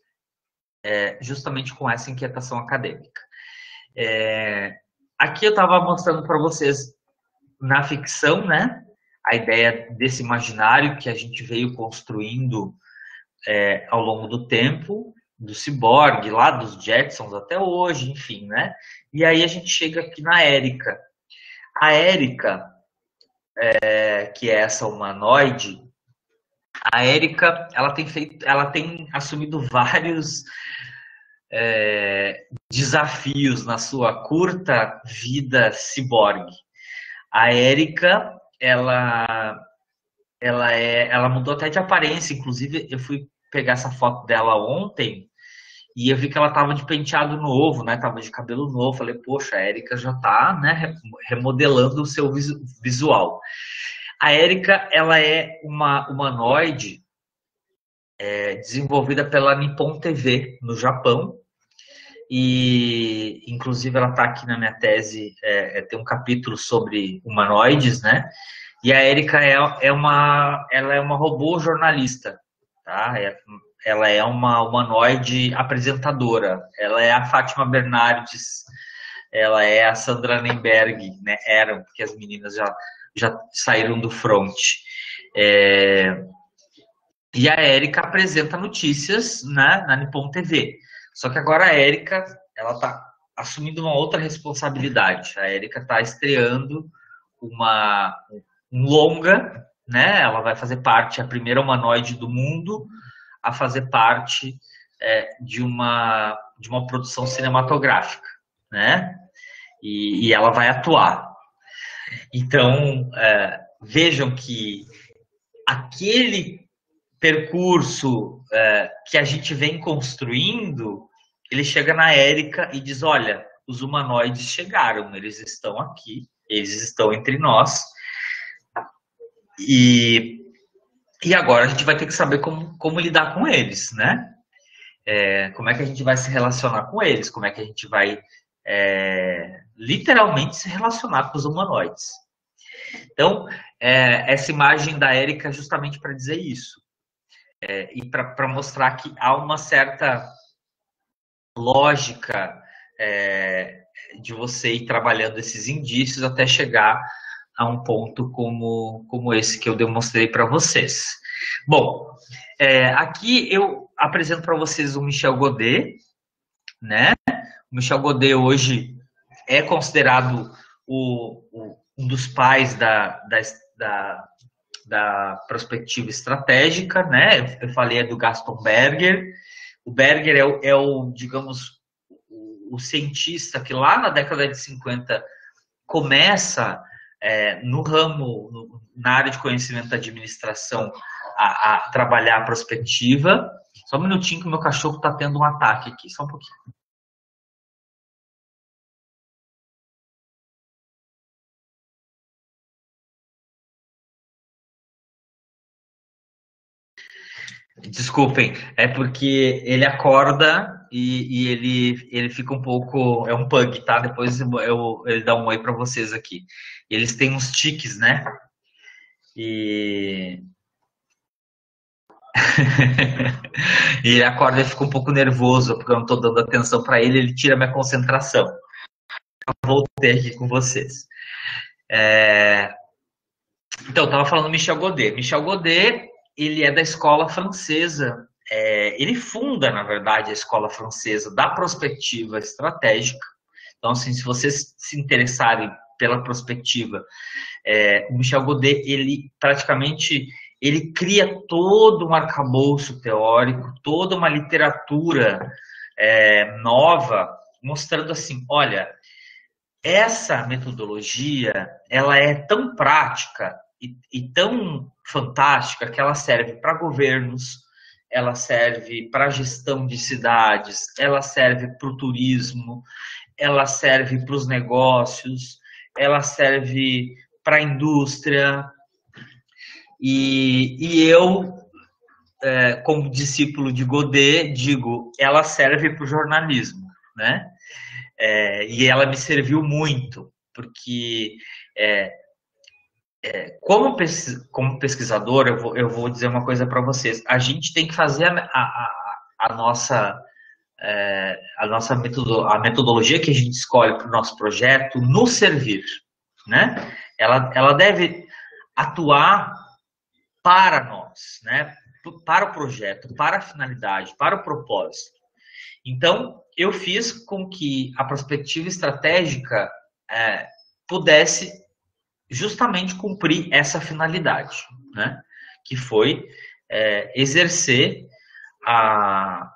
é, justamente com essa inquietação acadêmica. É, aqui eu estava mostrando para vocês na ficção, né? A ideia desse imaginário que a gente veio construindo é, ao longo do tempo, do ciborgue, lá dos Jetsons até hoje, enfim, né? E aí a gente chega aqui na Érica. A Érica, é, que é essa humanoide, a Érica, ela tem feito, ela tem assumido vários é, desafios na sua curta vida ciborgue. A Érica, ela, ela é, ela mudou até de aparência. Inclusive, eu fui pegar essa foto dela ontem e eu vi que ela tava de penteado novo, né? Tava de cabelo novo. Falei, poxa, a Érica já tá, né, remodelando o seu visual. A Érica, ela é uma humanoide é, desenvolvida pela Nippon T V no Japão. E, inclusive, ela está aqui na minha tese, é, é, tem um capítulo sobre humanoides, né? E a Érica é, é, uma, ela é uma robô jornalista, tá? É, ela é uma humanoide apresentadora. Ela é a Fátima Bernardes, ela é a Sandra Nemberg, né? Eram, porque as meninas já, já saíram do front. É, e a Érica apresenta notícias, né, na Nippon T V. Só que agora a Érica, ela está assumindo uma outra responsabilidade. A Érica está estreando uma, um longa, né? Ela vai fazer parte, a primeira humanoide do mundo a fazer parte é, de, uma, de uma produção cinematográfica, né? E, e ela vai atuar. Então, é, vejam que aquele percurso é, que a gente vem construindo, ele chega na Érica e diz, olha, os humanoides chegaram, eles estão aqui, eles estão entre nós, e, e agora a gente vai ter que saber como, como lidar com eles, né? É, como é que a gente vai se relacionar com eles, como é que a gente vai é, literalmente se relacionar com os humanoides. Então, é, essa imagem da Érica é justamente para dizer isso. É, e para mostrar que há uma certa lógica é, de você ir trabalhando esses indícios até chegar a um ponto como, como esse que eu demonstrei para vocês. Bom, é, aqui eu apresento para vocês o Michel Godet, né? O Michel Godet hoje é considerado o, o, um dos pais da, da, da da prospectiva estratégica, né? Eu falei é do Gaston Berger. O Berger é o, é o digamos, o, o cientista que lá na década de cinquenta começa é, no ramo, no, na área de conhecimento da administração, a, a trabalhar a prospectiva. Só um minutinho que o meu cachorro está tendo um ataque aqui, só um pouquinho. Desculpem, é porque ele acorda e, e ele, ele fica um pouco... É um pug, tá? Depois eu, eu, ele dá um oi para vocês aqui. Eles têm uns tiques, né? E... e ele acorda e fica um pouco nervoso, porque eu não estou dando atenção para ele, ele tira minha concentração. Eu voltei aqui com vocês. É... Então, eu estava falando do Michel Godet. Michel Godet... ele é da escola francesa, é, ele funda, na verdade, a escola francesa da prospectiva estratégica. Então, assim, se vocês se interessarem pela prospectiva, é, o Michel Godet, ele praticamente, ele cria todo um arcabouço teórico, toda uma literatura é, nova, mostrando assim, olha, essa metodologia, ela é tão prática e, e tão fantástica que ela serve para governos, ela serve para a gestão de cidades, ela serve para o turismo, ela serve para os negócios, ela serve para a indústria. E, e eu, é, como discípulo de Godet, digo, ela serve para o jornalismo, né? É, e ela me serviu muito, porque é, é, como, pesquis, como pesquisador, eu vou, eu vou dizer uma coisa para vocês, a gente tem que fazer a, a, a nossa, é, a, nossa metodo, a metodologia que a gente escolhe para o nosso projeto nos servir, né? ela, ela deve atuar para nós, né? Para o projeto, para a finalidade, para o propósito. Então, eu fiz com que a prospectiva estratégica é, pudesse justamente cumprir essa finalidade, né? Que foi é, exercer a,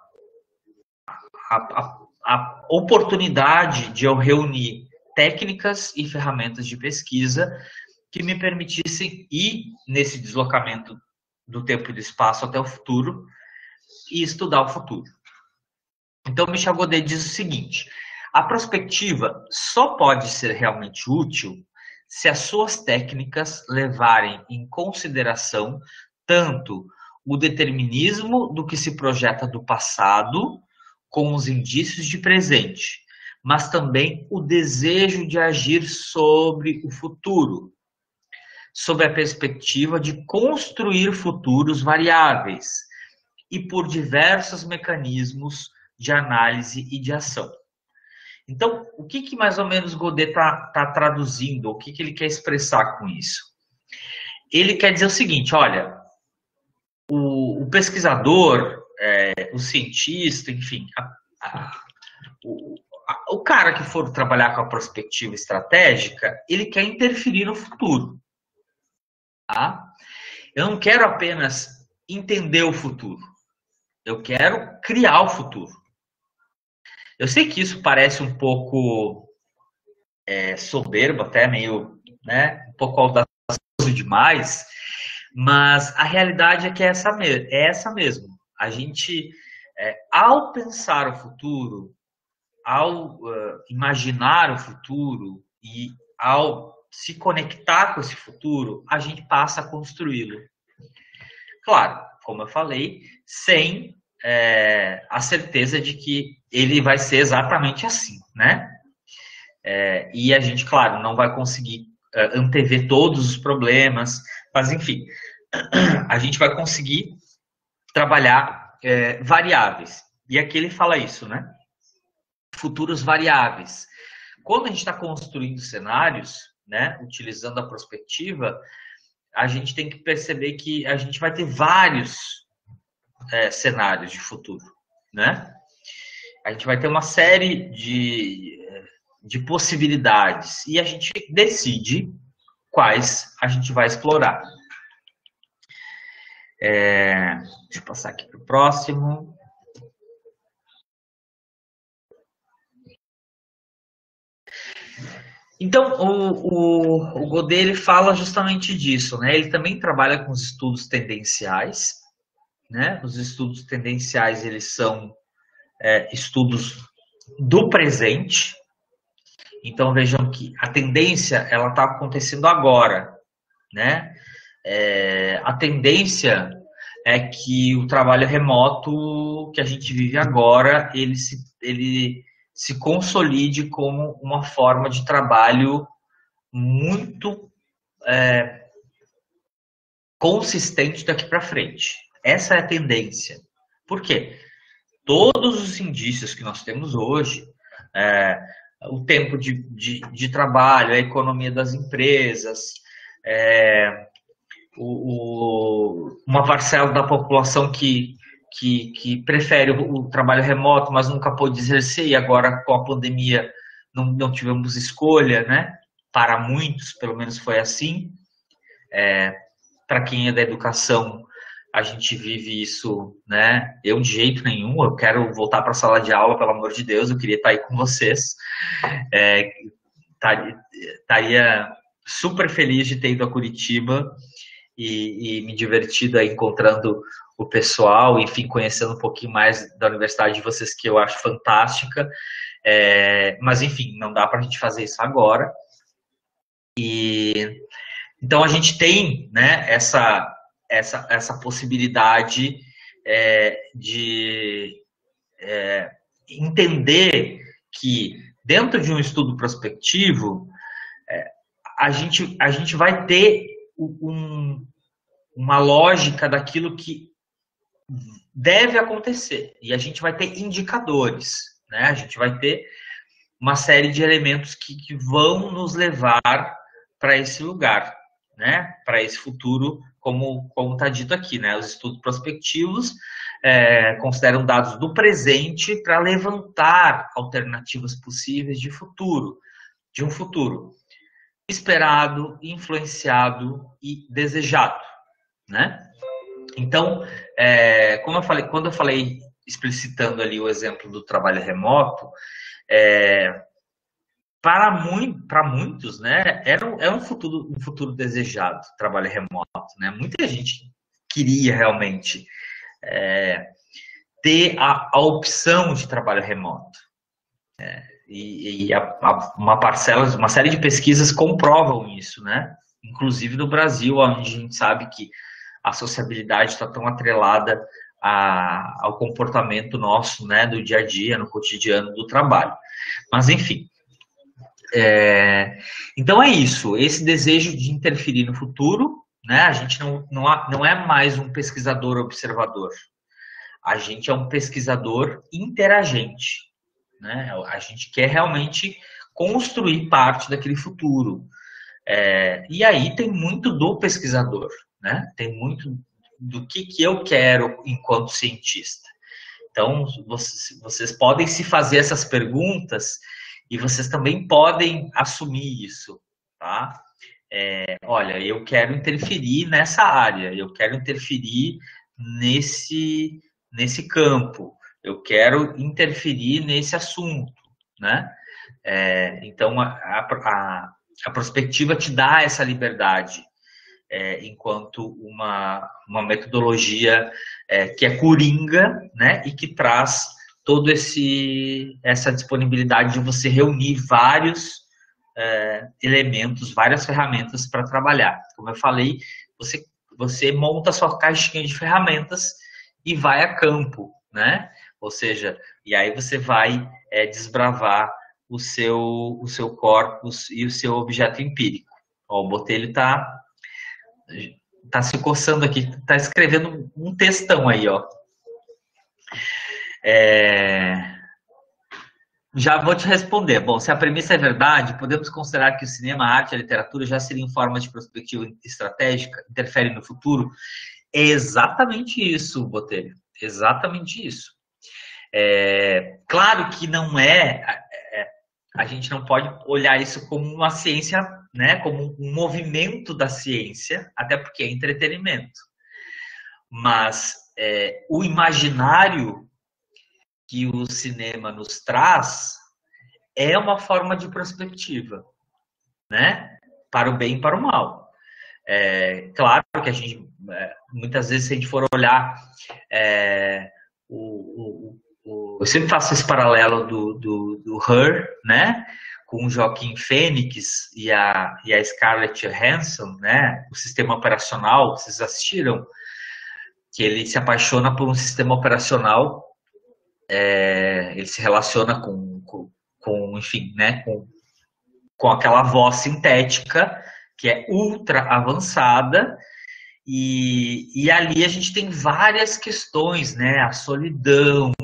a, a, a oportunidade de eu reunir técnicas e ferramentas de pesquisa que me permitissem ir nesse deslocamento do tempo e do espaço até o futuro e estudar o futuro. Então, Michel Godet diz o seguinte: a prospectiva só pode ser realmente útil se as suas técnicas levarem em consideração tanto o determinismo do que se projeta do passado com os indícios de presente, mas também o desejo de agir sobre o futuro, sob a perspectiva de construir futuros variáveis e por diversos mecanismos de análise e de ação. Então, o que, que mais ou menos Godet está tá traduzindo? O que, que ele quer expressar com isso? Ele quer dizer o seguinte: olha, o, o pesquisador, é, o cientista, enfim, a, a, o, a, o cara que for trabalhar com a prospectiva estratégica, ele quer interferir no futuro. Tá? Eu não quero apenas entender o futuro, eu quero criar o futuro. Eu sei que isso parece um pouco é, soberbo, até meio, né, um pouco audacioso demais, mas a realidade é que é essa, é essa mesmo. A gente, é, ao pensar o futuro, ao uh, imaginar o futuro e ao se conectar com esse futuro, a gente passa a construí-lo. Claro, como eu falei, sem é, a certeza de que ele vai ser exatamente assim, né? É, e a gente, claro, não vai conseguir uh, antever todos os problemas, mas, enfim, a gente vai conseguir trabalhar é, variáveis. E aqui ele fala isso, né? Futuros variáveis. Quando a gente está construindo cenários, né, utilizando a prospectiva, a gente tem que perceber que a gente vai ter vários é, cenários de futuro, né? A gente vai ter uma série de, de possibilidades e a gente decide quais a gente vai explorar. É, deixa eu passar aqui para o próximo. Então, o, o, o Godet ele fala justamente disso, né? Ele também trabalha com os estudos tendenciais, né? Os estudos tendenciais, eles são é, estudos do presente. Então, vejam que a tendência, ela está acontecendo agora, né? É, a tendência é que o trabalho remoto que a gente vive agora, ele se, ele se consolide como uma forma de trabalho muito é, consistente daqui para frente. Essa é a tendência. Por quê? Todos os indícios que nós temos hoje, é, o tempo de, de, de trabalho, a economia das empresas, é, o, o, uma parcela da população que, que, que prefere o, o trabalho remoto, mas nunca pôde exercer, e agora com a pandemia não, não tivemos escolha, né? Para muitos, pelo menos foi assim. É, para quem é da educação, a gente vive isso, né? Eu de jeito nenhum, eu quero voltar para a sala de aula, pelo amor de Deus, eu queria estar aí com vocês. É, estaria super feliz de ter ido a Curitiba e, e me divertido aí encontrando o pessoal, enfim, conhecendo um pouquinho mais da universidade de vocês, que eu acho fantástica. É, mas, enfim, não dá para a gente fazer isso agora. E então a gente tem, né, essa, essa, essa possibilidade é, de é, entender que dentro de um estudo prospectivo é, a, gente, a gente vai ter um, uma lógica daquilo que deve acontecer e a gente vai ter indicadores, né? A gente vai ter uma série de elementos que, que vão nos levar para esse lugar, né? Para esse futuro, como como está dito aqui, né? Os estudos prospectivos é, consideram dados do presente para levantar alternativas possíveis de futuro, de um futuro esperado, influenciado e desejado, né? Então, é, como eu falei, quando eu falei explicitando ali o exemplo do trabalho remoto, é, para, muito, para muitos, né, era um, era um futuro, um futuro desejado, trabalho remoto, né? Muita gente queria realmente é, ter a, a opção de trabalho remoto. É, e e a, a, uma parcela, uma série de pesquisas comprovam isso, né? Inclusive no Brasil, onde a gente sabe que a sociabilidade está tão atrelada a, ao comportamento nosso, né, do dia a dia, no cotidiano do trabalho. Mas, enfim. É, então é isso, esse desejo de interferir no futuro, né? A gente não, não, não é mais um pesquisador observador, a gente é um pesquisador interagente, né? A gente quer realmente construir parte daquele futuro. É, e aí tem muito do pesquisador, né? Tem muito do que, que eu quero enquanto cientista. Então, vocês, vocês podem se fazer essas perguntas e vocês também podem assumir isso, tá? É, olha, eu quero interferir nessa área, eu quero interferir nesse, nesse campo, eu quero interferir nesse assunto, né? É, então, a, a, a perspectiva te dá essa liberdade, é, enquanto uma, uma metodologia é, que é coringa, né? E que traz toda essa disponibilidade de você reunir vários é, elementos, várias ferramentas para trabalhar. Como eu falei, você, você monta a sua caixinha de ferramentas e vai a campo, né? Ou seja, e aí você vai é, desbravar o seu, o seu corpus e o seu objeto empírico. Ó, o Botelho está tá se coçando aqui, está escrevendo um textão aí, ó. É... Já vou te responder. Bom, se a premissa é verdade, podemos considerar que o cinema, a arte e a literatura já seriam formas de perspectiva estratégica, interferem no futuro? É exatamente isso, Botelho. Exatamente isso. É... Claro que não é, é... A gente não pode olhar isso como uma ciência, né? Como um movimento da ciência, até porque é entretenimento. Mas é, o imaginário que o cinema nos traz é uma forma de perspectiva, né? Para o bem e para o mal. É, claro que a gente, muitas vezes, se a gente for olhar, é, o, o, o, eu sempre faço esse paralelo do, do, do Her, né? Com o Joaquim Fênix e a, e a Scarlett Johansson, né? O sistema operacional, vocês assistiram? Que ele se apaixona por um sistema operacional. É, ele se relaciona com, com, com enfim, né, com, com aquela voz sintética que é ultra avançada e, e ali a gente tem várias questões, né, a solidão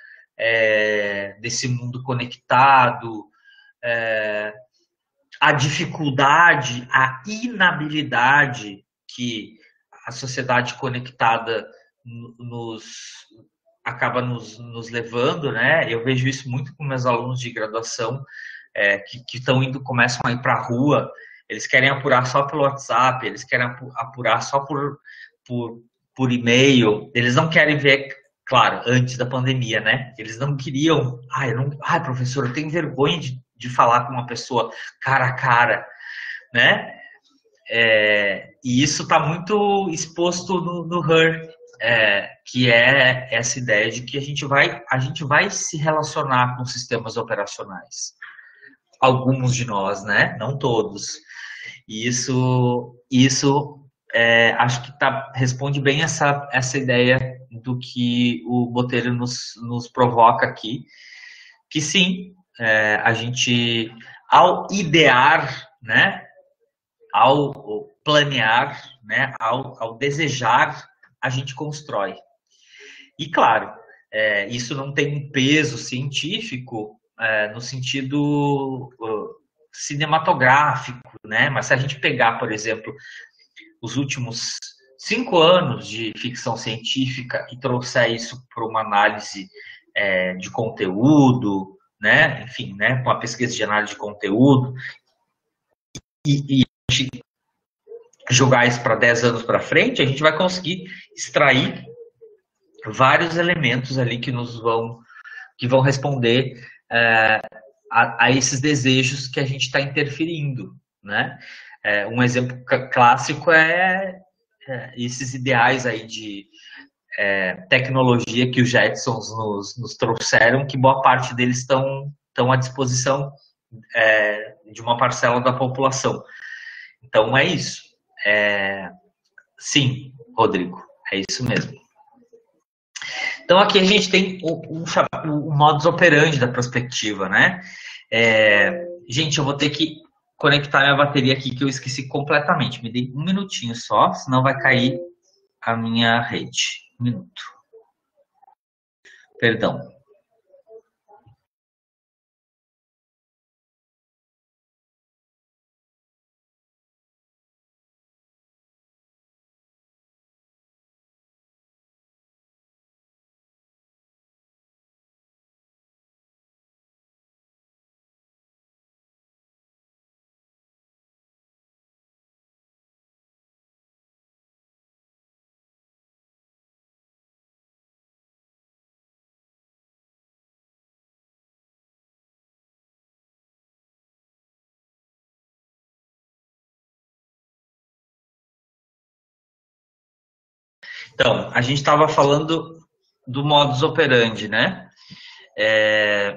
é, desse mundo conectado, é, a dificuldade, a inabilidade que a sociedade conectada nos acaba nos, nos levando, né? Eu vejo isso muito com meus alunos de graduação é, que estão indo, começam a ir para a rua, eles querem apurar só pelo WhatsApp, eles querem apurar só por, por, por e-mail, eles não querem ver, claro, antes da pandemia, né? Eles não queriam, ai, eu não, ai professor, eu tenho vergonha de, de falar com uma pessoa cara a cara, né? É, e isso está muito exposto no, no Her, É, que é essa ideia de que a gente vai, a gente vai se relacionar com sistemas operacionais. Alguns de nós, né? Não todos. E isso, isso é, acho que tá, responde bem essa, essa ideia do que o Botelho nos, nos provoca aqui. Que sim, é, a gente, ao idear, né? Ao planear, né? Ao, ao desejar, a gente constrói. E, claro, é, isso não tem um peso científico é, no sentido uh, cinematográfico, né? Mas se a gente pegar, por exemplo, os últimos cinco anos de ficção científica e trouxer isso para uma análise é, de conteúdo, né? Enfim, né? Uma pesquisa de análise de conteúdo e, e a gente jogar isso para dez anos para frente, a gente vai conseguir extrair vários elementos ali que nos vão, que vão responder é, a, a esses desejos que a gente está interferindo, né? É, um exemplo clássico é, é esses ideais aí de é, tecnologia que os Jetsons nos, nos trouxeram, que boa parte deles estão, estão à disposição é, de uma parcela da população. Então é isso. É, sim, Rodrigo, é isso mesmo. Então aqui a gente tem o, o, o modus operandi da prospectiva, né? É, gente, eu vou ter que conectar minha bateria aqui, que eu esqueci completamente. Me dê um minutinho só, senão vai cair a minha rede. Um minuto. Perdão. Então, a gente estava falando do modus operandi, né? É...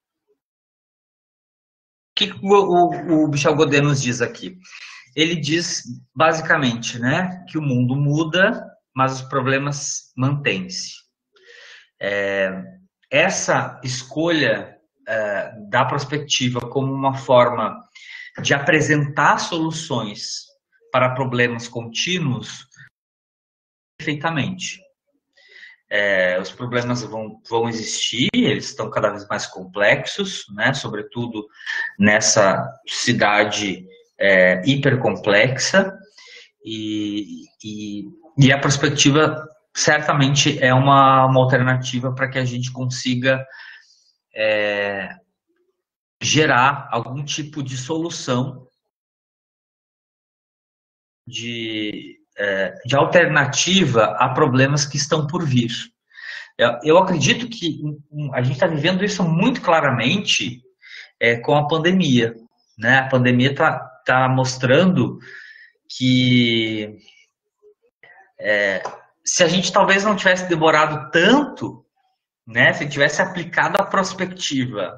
O que o, o, o Michel Godet nos diz aqui? Ele diz, basicamente, né, que o mundo muda, mas os problemas mantêm-se. É... Essa escolha é, da prospectiva como uma forma de apresentar soluções para problemas contínuos, perfeitamente. É, os problemas vão, vão existir, eles estão cada vez mais complexos, né? Sobretudo nessa cidade é, hipercomplexa, e, e, e a perspectiva certamente é uma, uma alternativa para que a gente consiga é, gerar algum tipo de solução de de alternativa a problemas que estão por vir. Eu acredito que a gente está vivendo isso muito claramente é, com a pandemia, né? A pandemia está tá mostrando que é, se a gente talvez não tivesse demorado tanto, né? Se tivesse aplicado a prospectiva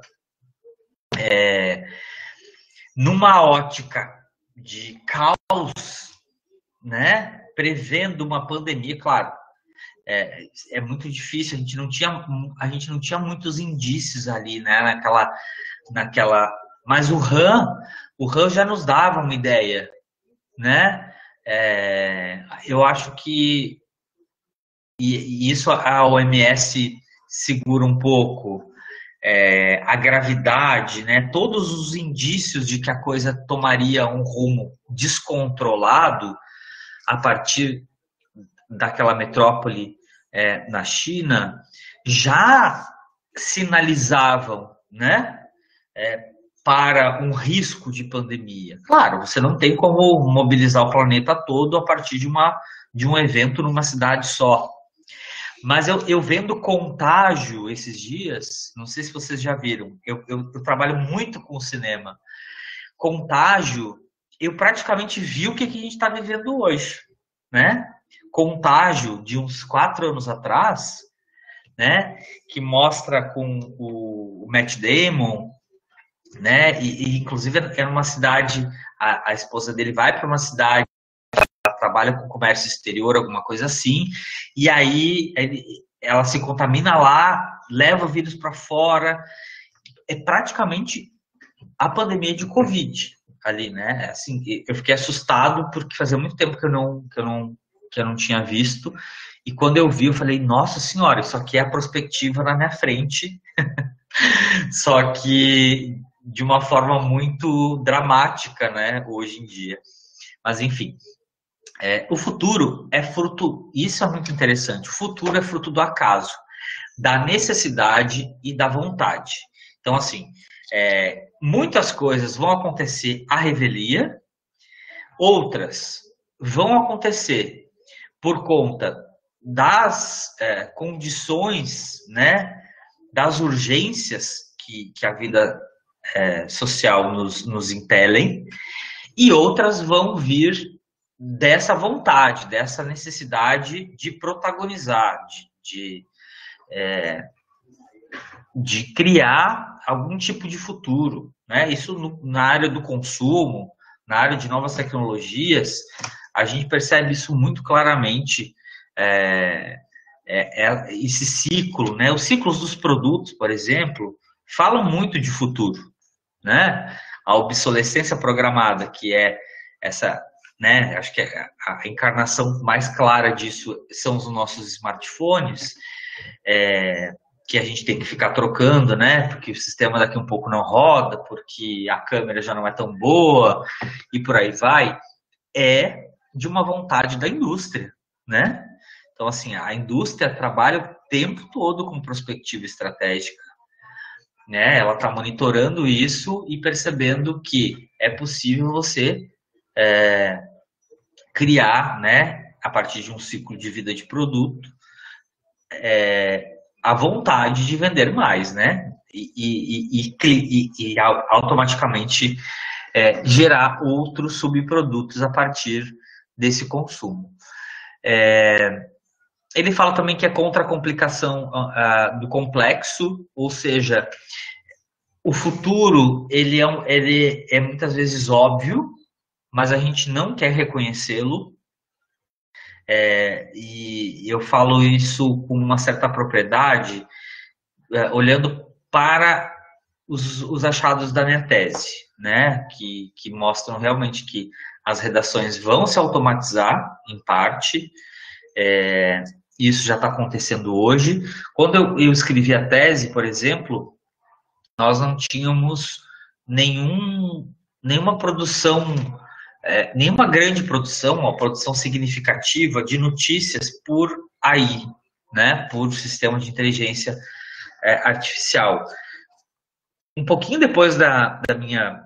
é, numa ótica de caos, né, prevendo uma pandemia, claro, é, é muito difícil, a gente não tinha, a gente não tinha muitos indícios ali, né, naquela, naquela, mas o RAM, o RAM já nos dava uma ideia, né, é, eu acho que, e, e isso a O M S segura um pouco, é, a gravidade, né, todos os indícios de que a coisa tomaria um rumo descontrolado, a partir daquela metrópole é, na China, já sinalizavam, né, é, para um risco de pandemia. Claro, você não tem como mobilizar o planeta todo a partir de, uma, de um evento numa cidade só. Mas eu, eu vendo contágio esses dias, não sei se vocês já viram, eu, eu, eu trabalho muito com o cinema. Contágio, eu praticamente vi o que, que a gente está vivendo hoje, né? Contágio de uns quatro anos atrás, né? Que mostra com o, o Matt Damon, né? E, e inclusive era uma cidade, a, a esposa dele vai para uma cidade, ela trabalha com comércio exterior, alguma coisa assim, e aí ele, ela se contamina lá, leva o vírus para fora. É praticamente a pandemia de Covid ali, né? Assim, eu fiquei assustado porque fazia muito tempo que eu não, que eu não, que eu não tinha visto, e quando eu vi, eu falei, nossa senhora, isso aqui é a prospectiva na minha frente, só que de uma forma muito dramática, né, hoje em dia. Mas, enfim, é, o futuro é fruto, isso é muito interessante, o futuro é fruto do acaso, da necessidade e da vontade. Então, assim, é, muitas coisas vão acontecer à revelia, outras vão acontecer por conta das é, condições, né, das urgências que, que a vida é, social nos, nos impelem, e outras vão vir dessa vontade, dessa necessidade de protagonizar, de, de, é, de criar algum tipo de futuro, né? Isso no, na área do consumo, na área de novas tecnologias, a gente percebe isso muito claramente, é, é, é esse ciclo, né? Os ciclos dos produtos, por exemplo, falam muito de futuro, né? A obsolescência programada, que é essa, né? Acho que a encarnação mais clara disso são os nossos smartphones, é, que a gente tem que ficar trocando, né? Porque o sistema daqui a um pouco não roda, porque a câmera já não é tão boa e por aí vai. É de uma vontade da indústria, né? Então, assim, a indústria trabalha o tempo todo com perspectiva estratégica, né? Ela está monitorando isso e percebendo que é possível você é, criar, né, a partir de um ciclo de vida de produto, é, a vontade de vender mais, né? E, e, e, e, e automaticamente é, gerar outros subprodutos a partir desse consumo. É, ele fala também que é contra a complicação uh, do complexo, ou seja, o futuro ele é, ele é muitas vezes óbvio, mas a gente não quer reconhecê-lo. É, e eu falo isso com uma certa propriedade, é, olhando para os, os achados da minha tese, né, que, que mostram realmente que as redações vão se automatizar, em parte, é, isso já está acontecendo hoje. Quando eu, eu escrevi a tese, por exemplo, nós não tínhamos nenhum, nenhuma produção, é, nenhuma grande produção, uma produção significativa de notícias por A I, né, por sistema de inteligência é, artificial. Um pouquinho depois da, da minha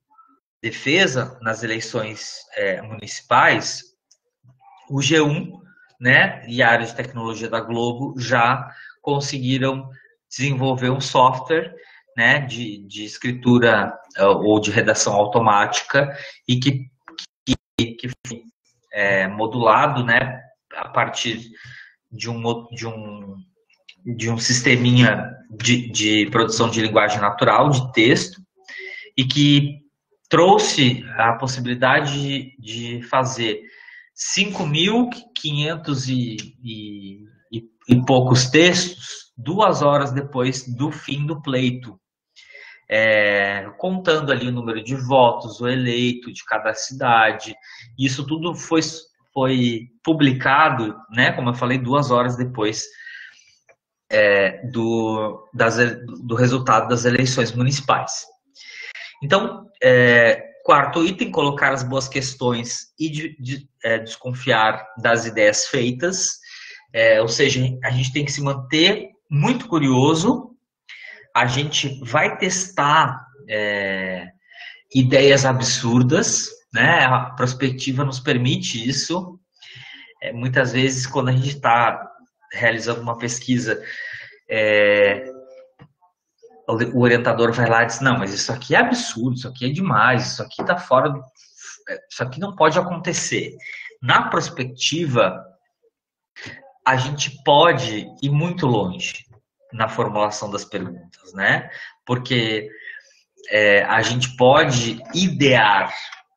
defesa nas eleições é, municipais, o G um, né, e a área de tecnologia da Globo já conseguiram desenvolver um software, né, de, de escritura uh, ou de redação automática e que, que, que foi é, modulado, né, a partir de um, de um, de um sisteminha de, de produção de linguagem natural, de texto, e que trouxe a possibilidade de, de fazer cinco mil quinhentos e, e, e poucos textos duas horas depois do fim do pleito, é, contando ali o número de votos, o eleito de cada cidade. Isso tudo foi, foi publicado, né, como eu falei, duas horas depois é, do, das, do resultado das eleições municipais. Então, é, quarto item, colocar as boas questões e de, de, é, desconfiar das ideias feitas, é, ou seja, a gente tem que se manter muito curioso, a gente vai testar é, ideias absurdas, né? A prospectiva nos permite isso. É, muitas vezes, quando a gente está realizando uma pesquisa, é, o orientador vai lá e diz, não, mas isso aqui é absurdo, isso aqui é demais, isso aqui está fora do... isso aqui não pode acontecer. Na prospectiva, a gente pode ir muito longe na formulação das perguntas, né? Porque é, a gente pode idear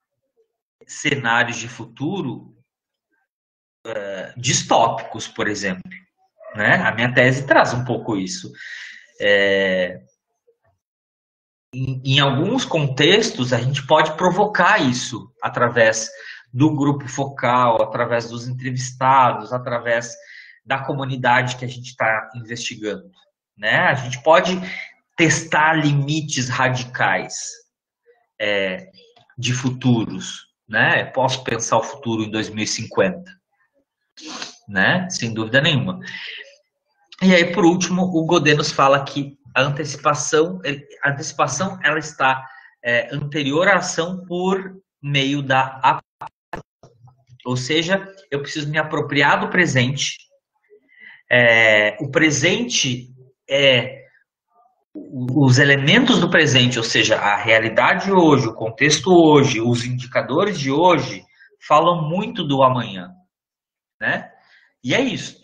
cenários de futuro uh, distópicos, por exemplo, né? A minha tese traz um pouco isso. É, em, em alguns contextos, a gente pode provocar isso através do grupo focal, através dos entrevistados, através da comunidade que a gente está investigando, né? A gente pode testar limites radicais é, de futuros, né? Posso pensar o futuro em dois mil e cinquenta, né? Sem dúvida nenhuma. E aí, por último, o Godet nos fala que a antecipação, a antecipação ela está é, anterior à ação por meio da apropriação. Ou seja, eu preciso me apropriar do presente. É, o presente é os elementos do presente, ou seja, a realidade de hoje, o contexto hoje, os indicadores de hoje falam muito do amanhã, né? E é isso.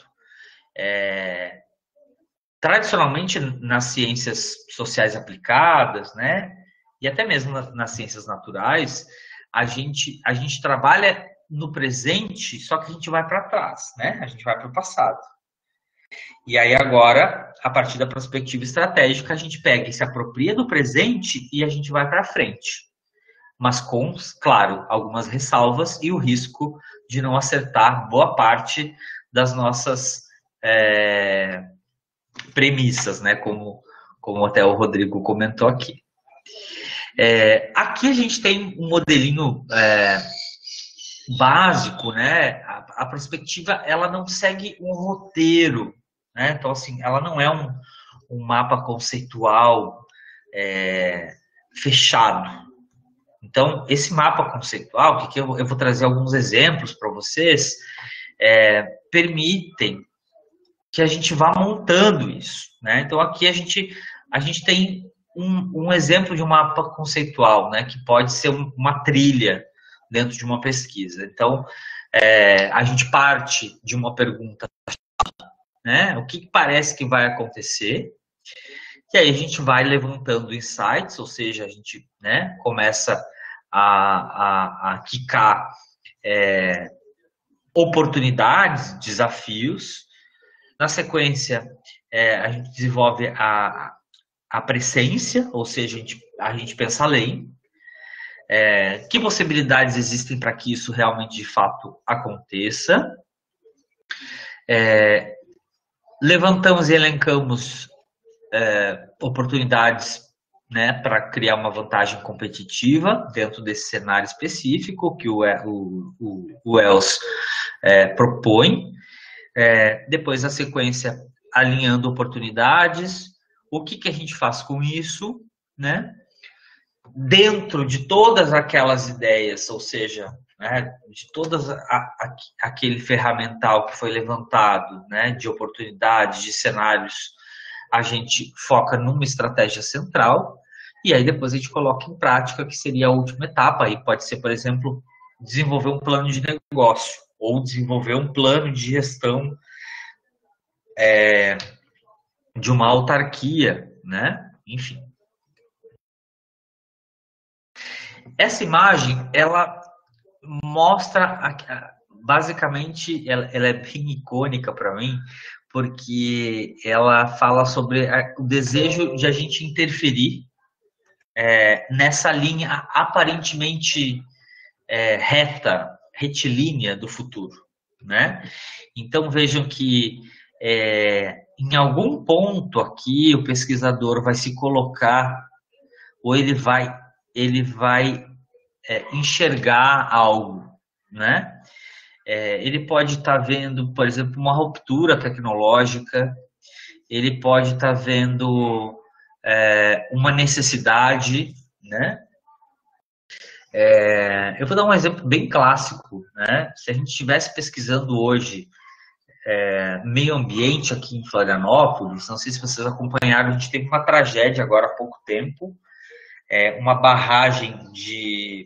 É, tradicionalmente, nas ciências sociais aplicadas, né, e até mesmo nas, nas ciências naturais, a gente, a gente trabalha no presente, só que a gente vai para trás, né? A gente vai para o passado. E aí agora, a partir da perspectiva estratégica, a gente pega e se apropria do presente e a gente vai para frente. Mas com, claro, algumas ressalvas e o risco de não acertar boa parte das nossas é, premissas, né? Como, como até o Rodrigo comentou aqui. É, aqui a gente tem um modelinho é, básico, né? A, a perspectiva, ela não segue um roteiro, né? Então, assim, ela não é um, um mapa conceitual é, fechado. Então, esse mapa conceitual, que, que eu, eu vou trazer alguns exemplos para vocês, é, permitem que a gente vá montando isso, né? Então, aqui a gente, a gente tem um, um exemplo de um mapa conceitual, né? Que pode ser uma trilha dentro de uma pesquisa. Então, é, a gente parte de uma pergunta, né? O que parece que vai acontecer? E aí a gente vai levantando insights, ou seja, a gente, né, começa a, a, a quicar é, oportunidades, desafios. Na sequência, é, a gente desenvolve a, a presciência, ou seja, a gente, a gente pensa além. É, que possibilidades existem para que isso realmente, de fato, aconteça? É, levantamos e elencamos é, oportunidades, né, para criar uma vantagem competitiva dentro desse cenário específico que o, o, o, o Wells é, propõe. É, depois, a sequência, alinhando oportunidades. O que, que a gente faz com isso, né? Dentro de todas aquelas ideias, ou seja, né, de todas a, a, aquele ferramental que foi levantado, né, de oportunidades, de cenários, a gente foca numa estratégia central e aí depois a gente coloca em prática, que seria a última etapa. Aí pode ser, por exemplo, desenvolver um plano de negócio ou desenvolver um plano de gestão é, de uma autarquia, né? Enfim. Essa imagem, ela mostra, basicamente, ela, ela é bem icônica para mim, porque ela fala sobre o desejo de a gente interferir é, nessa linha aparentemente é, reta, retilínea do futuro, né? Então, vejam que é, em algum ponto aqui o pesquisador vai se colocar, ou ele vai, ele vai é, enxergar algo, né? É, ele pode estar tá vendo, por exemplo, uma ruptura tecnológica, ele pode estar tá vendo é, uma necessidade, né? É, eu vou dar um exemplo bem clássico, né? Se a gente estivesse pesquisando hoje é, meio ambiente aqui em Florianópolis, não sei se vocês acompanharam, a gente teve uma tragédia agora há pouco tempo, é, uma barragem de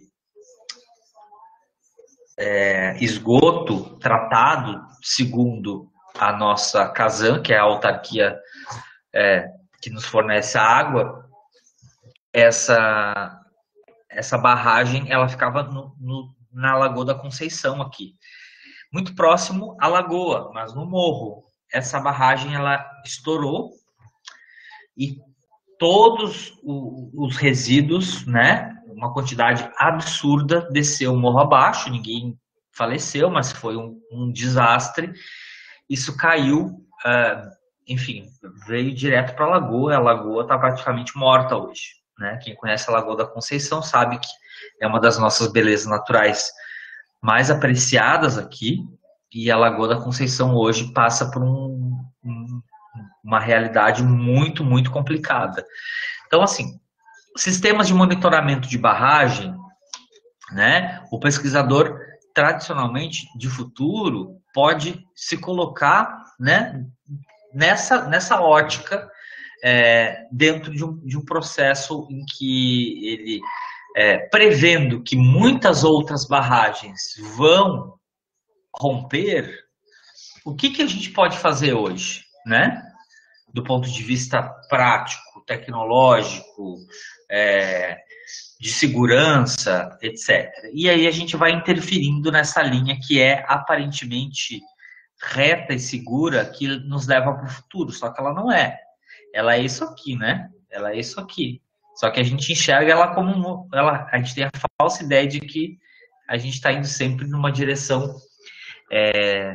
é, esgoto tratado segundo a nossa Casan, que é a autarquia é, que nos fornece a água. Essa, essa barragem, ela ficava no, no, na Lagoa da Conceição aqui, muito próximo à lagoa, mas no morro. Essa barragem, ela estourou e todos os resíduos, né, uma quantidade absurda, desceu o morro abaixo, ninguém faleceu, mas foi um, um desastre. Isso caiu uh, enfim, veio direto para a lagoa. A lagoa está praticamente morta hoje, né? Quem conhece a Lagoa da Conceição sabe que é uma das nossas belezas naturais mais apreciadas aqui, e a Lagoa da Conceição hoje passa por um, um, uma realidade muito, muito complicada. Então, assim, sistemas de monitoramento de barragem, né? O pesquisador, tradicionalmente, de futuro, pode se colocar, né, nessa, nessa ótica, é, dentro de um, de um processo em que ele, é, prevendo que muitas outras barragens vão romper, o que, que a gente pode fazer hoje, né? Do ponto de vista prático, tecnológico, é, de segurança, etcétera. E aí a gente vai interferindo nessa linha que é aparentemente reta e segura, que nos leva para o futuro, só que ela não é. Ela é isso aqui, né? Ela é isso aqui. Só que a gente enxerga ela como... Ela, a gente tem a falsa ideia de que a gente está indo sempre numa direção é,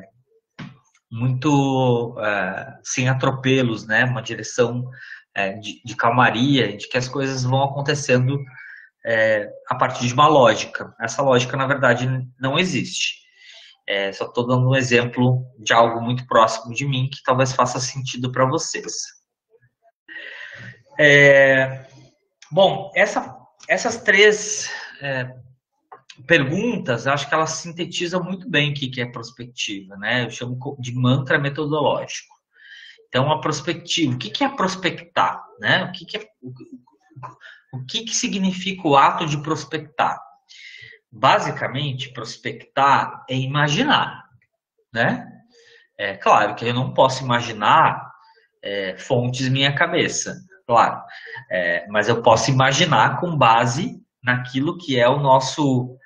muito é, sem atropelos, né? Uma direção é, de, de calmaria, de que as coisas vão acontecendo é, a partir de uma lógica. Essa lógica, na verdade, não existe. É, só estou dando um exemplo de algo muito próximo de mim que talvez faça sentido para vocês. É, bom, essa, essas três é, perguntas, acho que elas sintetizam muito bem o que é prospectiva, né? Eu chamo de mantra metodológico. Então, a prospectiva, o que é prospectar, né? O que, é, o, o que, que significa o ato de prospectar? Basicamente, prospectar é imaginar, né? É claro que eu não posso imaginar é, fontes em minha cabeça, claro, é, mas eu posso imaginar com base naquilo que é o nosso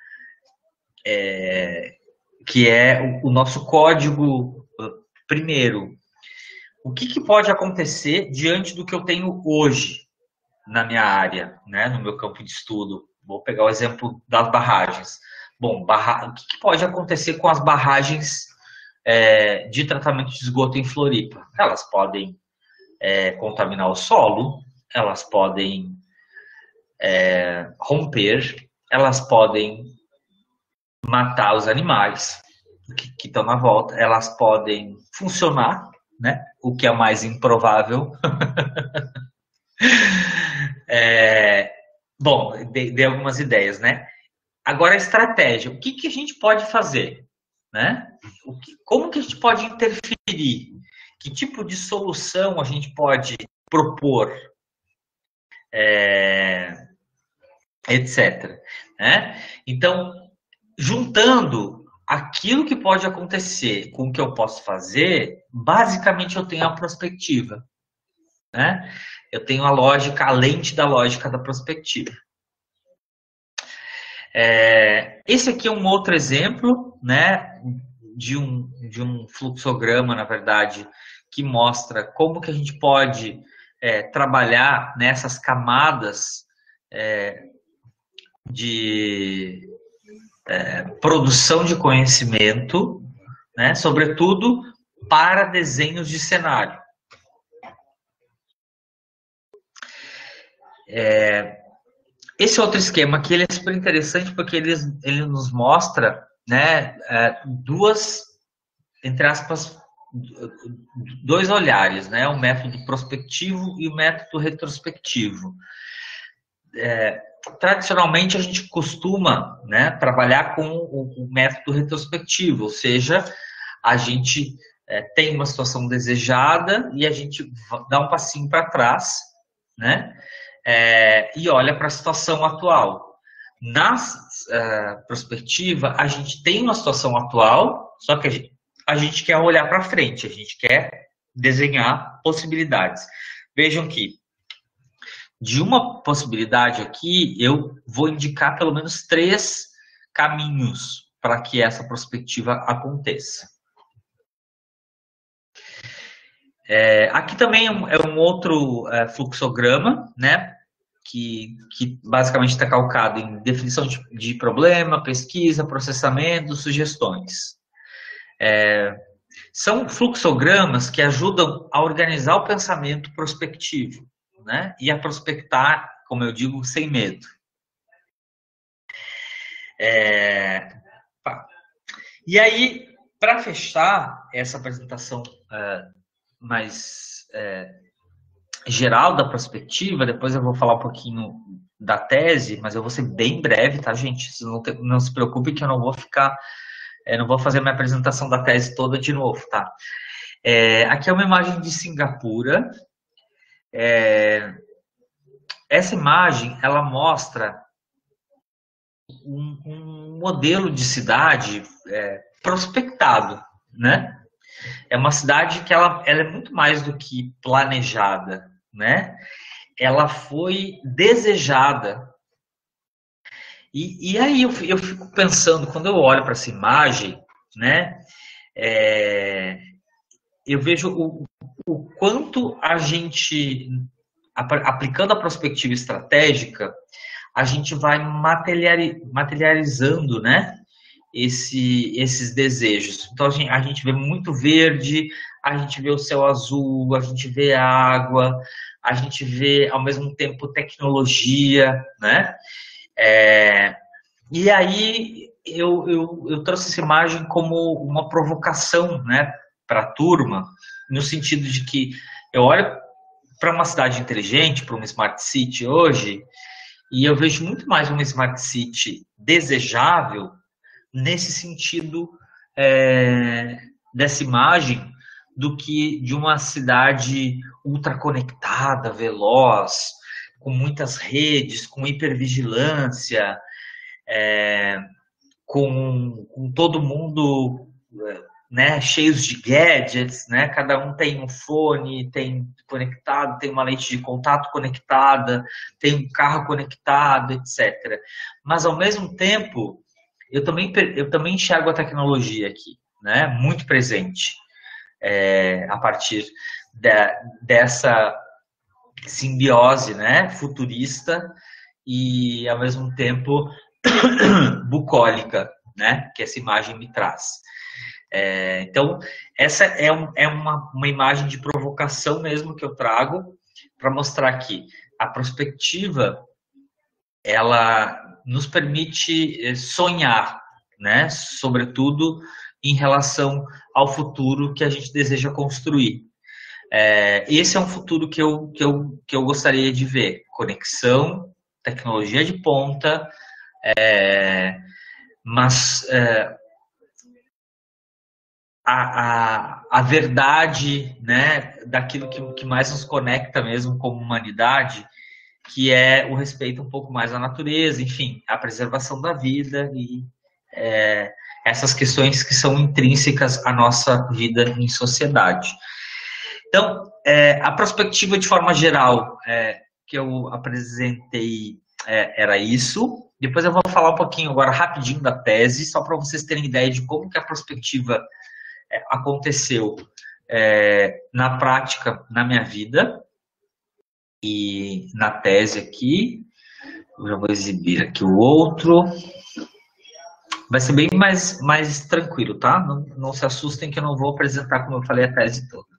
é, que é o, o nosso código primeiro. O que, que pode acontecer diante do que eu tenho hoje na minha área, né, no meu campo de estudo? Vou pegar o exemplo das barragens. Bom, barra... o que, que pode acontecer com as barragens é, de tratamento de esgoto em Floripa? Elas podem é, contaminar o solo, elas podem é, romper, elas podem matar os animais que estão na volta, elas podem funcionar, né? O que é mais improvável. é, bom, dei, dei algumas ideias, né? Agora a estratégia, o que, que a gente pode fazer, né? O que, como que a gente pode interferir? Que tipo de solução a gente pode propor? É, etcétera. Né? Então, juntando aquilo que pode acontecer com o que eu posso fazer, basicamente eu tenho a prospectiva. Né? Eu tenho a lógica, a lente da lógica da prospectiva. É, esse aqui é um outro exemplo, né, de um, de um fluxograma, na verdade, que mostra como que a gente pode é, trabalhar nessas camadas é, de é, produção de conhecimento, né, sobretudo para desenhos de cenário. É, esse outro esquema aqui ele é super interessante porque ele, ele nos mostra, né, duas, entre aspas, dois olhares, né, o método prospectivo e o método retrospectivo. É, tradicionalmente a gente costuma, né, trabalhar com o, o método retrospectivo, ou seja, a gente é, tem uma situação desejada e a gente dá um passinho para trás, né, É, e olha para a situação atual. Na uh, prospectiva, a gente tem uma situação atual, só que a gente, a gente quer olhar para frente, a gente quer desenhar possibilidades. Vejam que, de uma possibilidade aqui, eu vou indicar pelo menos três caminhos para que essa prospectiva aconteça. É, aqui também é um outro é, fluxograma, né, que, que basicamente está calcado em definição de, de problema, pesquisa, processamento, sugestões. É, São fluxogramas que ajudam a organizar o pensamento prospectivo, né? E a prospectar, como eu digo, sem medo. É... E aí, para fechar essa apresentação é, mais é, geral da prospectiva, depois eu vou falar um pouquinho da tese, mas eu vou ser bem breve, tá, gente? Vocês não, te, não se preocupem que eu não vou ficar, é, não vou fazer minha apresentação da tese toda de novo, tá? É, aqui é uma imagem de Singapura. É, essa imagem, ela mostra um, um modelo de cidade é, prospectado, né? É uma cidade que ela, ela é muito mais do que planejada, né? Ela foi desejada. E, e aí eu, eu fico pensando, quando eu olho para essa imagem, né? É, eu vejo o, o quanto a gente, aplicando a prospectiva estratégica, a gente vai materializando, né? Esse, esses desejos. Então, a gente, a gente vê muito verde, a gente vê o céu azul, a gente vê água, a gente vê, ao mesmo tempo, tecnologia, né? É, e aí, eu, eu, eu trouxe essa imagem como uma provocação, né, para a turma, no sentido de que eu olho para uma cidade inteligente, para uma Smart City hoje, e eu vejo muito mais uma Smart City desejável nesse sentido é, dessa imagem do que de uma cidade ultraconectada, veloz, com muitas redes, com hipervigilância, é, com, com todo mundo, né, cheios de gadgets, né? Cada um tem um fone, tem conectado, tem uma lente de contato conectada, tem um carro conectado, etcétera. Mas, ao mesmo tempo, eu também, eu também enxergo a tecnologia aqui, né? Muito presente, é, a partir de, dessa simbiose, né, futurista e, ao mesmo tempo, bucólica, né, que essa imagem me traz. É, então, essa é, um, é uma, uma imagem de provocação mesmo que eu trago para mostrar que a prospectiva, ela nos permite sonhar, né, sobretudo em relação ao futuro que a gente deseja construir. É, esse é um futuro que eu, que, eu, que eu gostaria de ver. Conexão, tecnologia de ponta, é, mas é, a, a, a verdade, né, daquilo que, que mais nos conecta mesmo como humanidade, que é o respeito um pouco mais à natureza, enfim, a preservação da vida e é, essas questões que são intrínsecas à nossa vida em sociedade. Então, é, a prospectiva de forma geral é, que eu apresentei é, era isso. Depois eu vou falar um pouquinho agora rapidinho da tese, só para vocês terem ideia de como que a prospectiva é, aconteceu é, na prática, na minha vida. E na tese aqui, eu já vou exibir aqui o outro. Vai ser bem mais, mais tranquilo, tá? Não, não se assustem que eu não vou apresentar, como eu falei, a tese toda.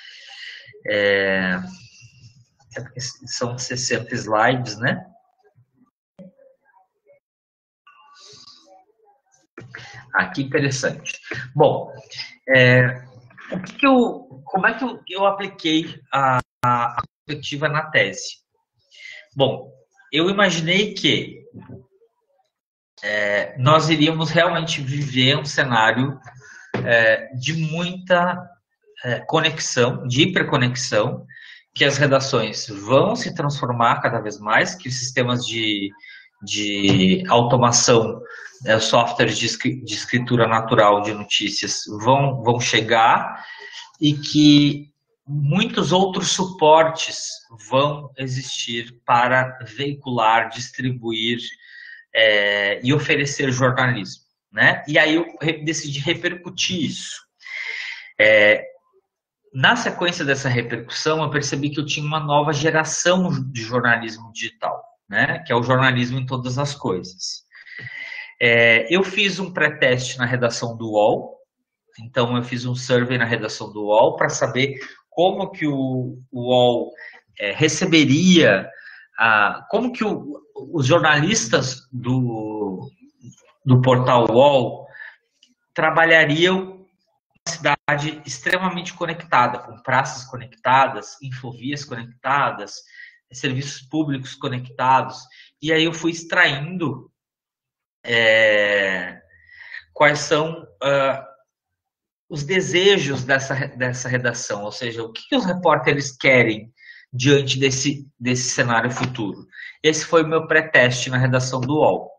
É, são sessenta slides, né? Ah, que interessante. Bom, é, o que que eu, como é que eu, eu apliquei a, a perspectiva na tese? Bom, eu imaginei que é, nós iríamos realmente viver um cenário é, de muita é, conexão, de hiperconexão, que as redações vão se transformar cada vez mais, que os sistemas de, de automação, é, softwares de, de escritura natural de notícias vão, vão chegar e que muitos outros suportes vão existir para veicular, distribuir é, e oferecer jornalismo, né? E aí eu decidi repercutir isso. É, na sequência dessa repercussão, eu percebi que eu tinha uma nova geração de jornalismo digital, né? Que é o jornalismo em todas as coisas. É, eu fiz um pré-teste na redação do U O L, Então, eu fiz um survey na redação do U O L para saber como que o, o U O L é, receberia, a, como que o, os jornalistas do, do portal U O L trabalhariam uma cidade extremamente conectada, com praças conectadas, infovias conectadas, serviços públicos conectados. E aí eu fui extraindo é, quais são uh, os desejos dessa, dessa redação, ou seja, o que, que os repórteres querem diante desse, desse cenário futuro. Esse foi o meu pré-teste na redação do U O L.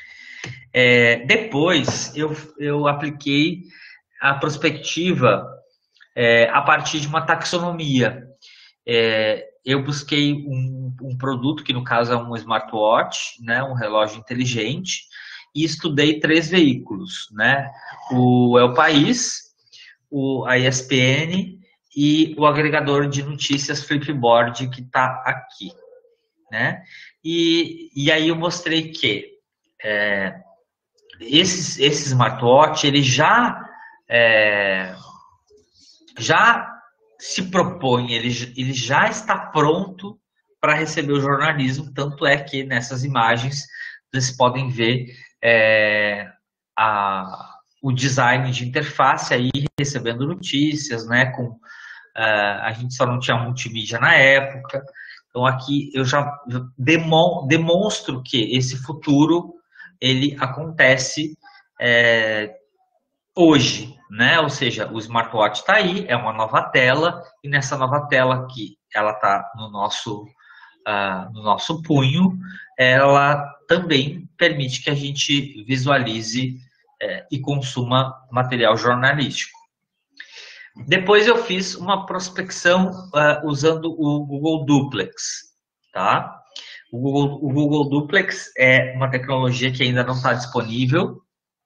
É, depois, eu, eu apliquei a prospectiva é, a partir de uma taxonomia. É, eu busquei um, um produto, que no caso é um smartwatch, né, um relógio inteligente, e estudei três veículos, né, o El País, o, a E S P N e o agregador de notícias Flipboard, que está aqui, né, e, e aí eu mostrei que é, esse, esse smartwatch, ele já, é, já se propõe, ele, ele já está pronto para receber o jornalismo, tanto é que nessas imagens vocês podem ver é, a, o design de interface aí recebendo notícias, né? Com, uh, a gente só não tinha multimídia na época, então aqui eu já demonstro que esse futuro ele acontece é, hoje, né? Ou seja, o smartwatch está aí, é uma nova tela, e nessa nova tela aqui, ela está no nosso, uh, no nosso punho, ela também permite que a gente visualize uh, e consuma material jornalístico. Depois eu fiz uma prospecção uh, usando o Google Duplex, tá? O Google, o Google Duplex é uma tecnologia que ainda não está disponível,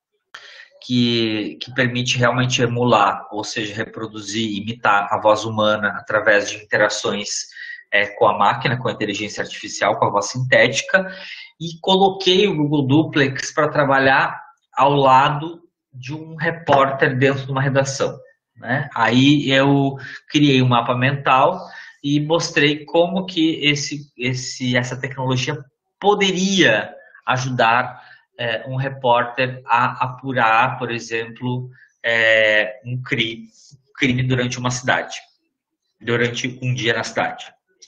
Que, que permite realmente emular, ou seja, reproduzir, imitar a voz humana através de interações é, com a máquina, com a inteligência artificial, com a voz sintética, e coloquei o Google Duplex para trabalhar ao lado de um repórter dentro de uma redação, né? Aí eu criei um mapa mental e mostrei como que esse, esse, essa tecnologia poderia ajudar É, um repórter a apurar, por exemplo, é, um crime, crime durante uma cidade, durante um dia na cidade.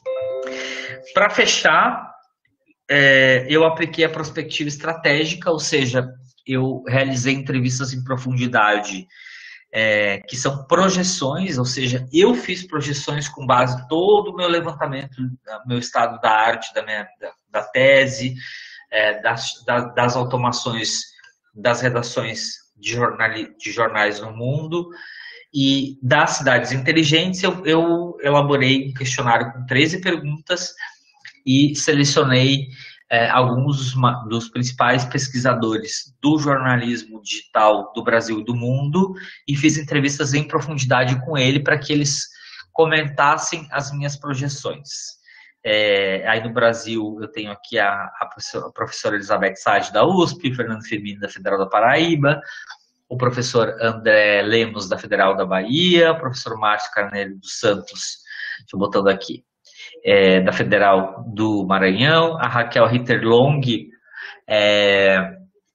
Para fechar, é, eu apliquei a prospectiva estratégica, ou seja, eu realizei entrevistas em profundidade, é, que são projeções, ou seja, eu fiz projeções com base em todo o meu levantamento, meu estado da arte, da, minha, da, da tese, É, das, das automações das redações de, jornal, de jornais no mundo e das cidades inteligentes. Eu, eu elaborei um questionário com treze perguntas e selecionei é, alguns dos principais pesquisadores do jornalismo digital do Brasil e do mundo e fiz entrevistas em profundidade com ele para que eles comentassem as minhas projeções. É, aí no Brasil eu tenho aqui a, a, professora, a professora Elizabeth Sade da U S P, Fernando Firmino da Federal da Paraíba, o professor André Lemos da Federal da Bahia, o professor Márcio Carneiro dos Santos, deixa eu botando aqui, é, da Federal do Maranhão, a Raquel Ritterlong, é,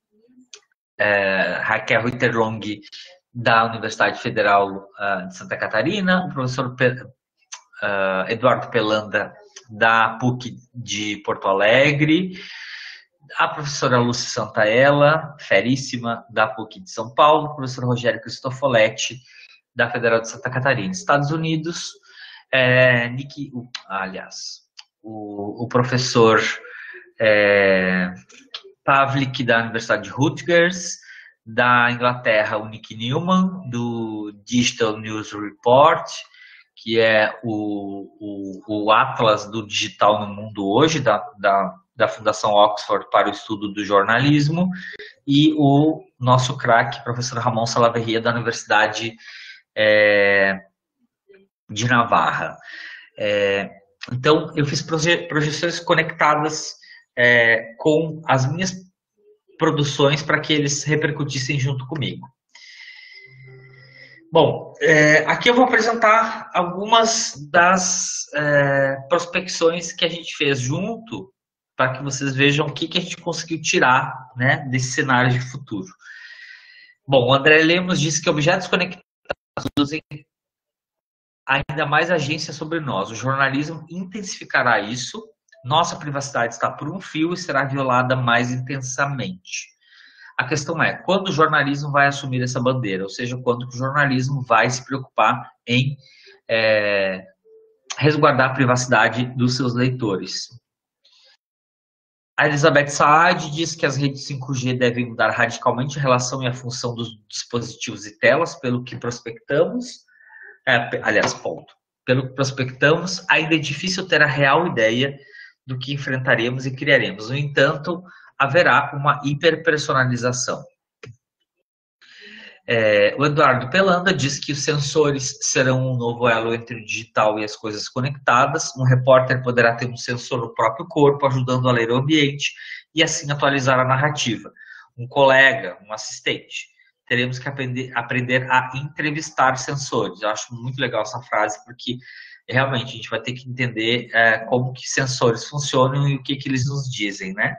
é, Raquel Ritterlong da Universidade Federal uh, de Santa Catarina, o professor Pe, uh, Eduardo Pelanda da P U C de Porto Alegre, a professora Lúcia Santaella, feríssima, da P U C de São Paulo, o professor Rogério Cristofoletti, da Federal de Santa Catarina. Estados Unidos, é, Nick, uh, aliás, o, o professor é, Pavlik, da Universidade de Rutgers, da Inglaterra, o Nick Newman, do Digital News Report, que é o, o, o Atlas do Digital no Mundo hoje, da, da, da Fundação Oxford para o Estudo do Jornalismo, e o nosso craque, professor Ramon Salaverria, da Universidade é, de Navarra. É, então, eu fiz proje projeções conectadas é, com as minhas produções para que eles repercutissem junto comigo. Bom, é, aqui eu vou apresentar algumas das é, prospecções que a gente fez junto, para que vocês vejam o que, que a gente conseguiu tirar, né, desse cenário de futuro. Bom, o André Lemos disse que objetos conectados produzem ainda mais agência sobre nós. O jornalismo intensificará isso. Nossa privacidade está por um fio e será violada mais intensamente. A questão é, quando o jornalismo vai assumir essa bandeira? Ou seja, quando o jornalismo vai se preocupar em é, resguardar a privacidade dos seus leitores? A Elizabeth Saad diz que as redes cinco G devem mudar radicalmente a relação e a função dos dispositivos e telas, pelo que prospectamos. É, aliás, ponto. Pelo que prospectamos, ainda é difícil ter a real ideia do que enfrentaremos e criaremos. No entanto, haverá uma hiperpersonalização. É, o Eduardo Pelanda diz que os sensores serão um novo elo entre o digital e as coisas conectadas. Um repórter poderá ter um sensor no próprio corpo, ajudando a ler o ambiente e assim atualizar a narrativa. Um colega, um assistente. Teremos que aprender, aprender a entrevistar sensores. Eu acho muito legal essa frase, porque realmente a gente vai ter que entender é, como que sensores funcionam e o que, que eles nos dizem, né?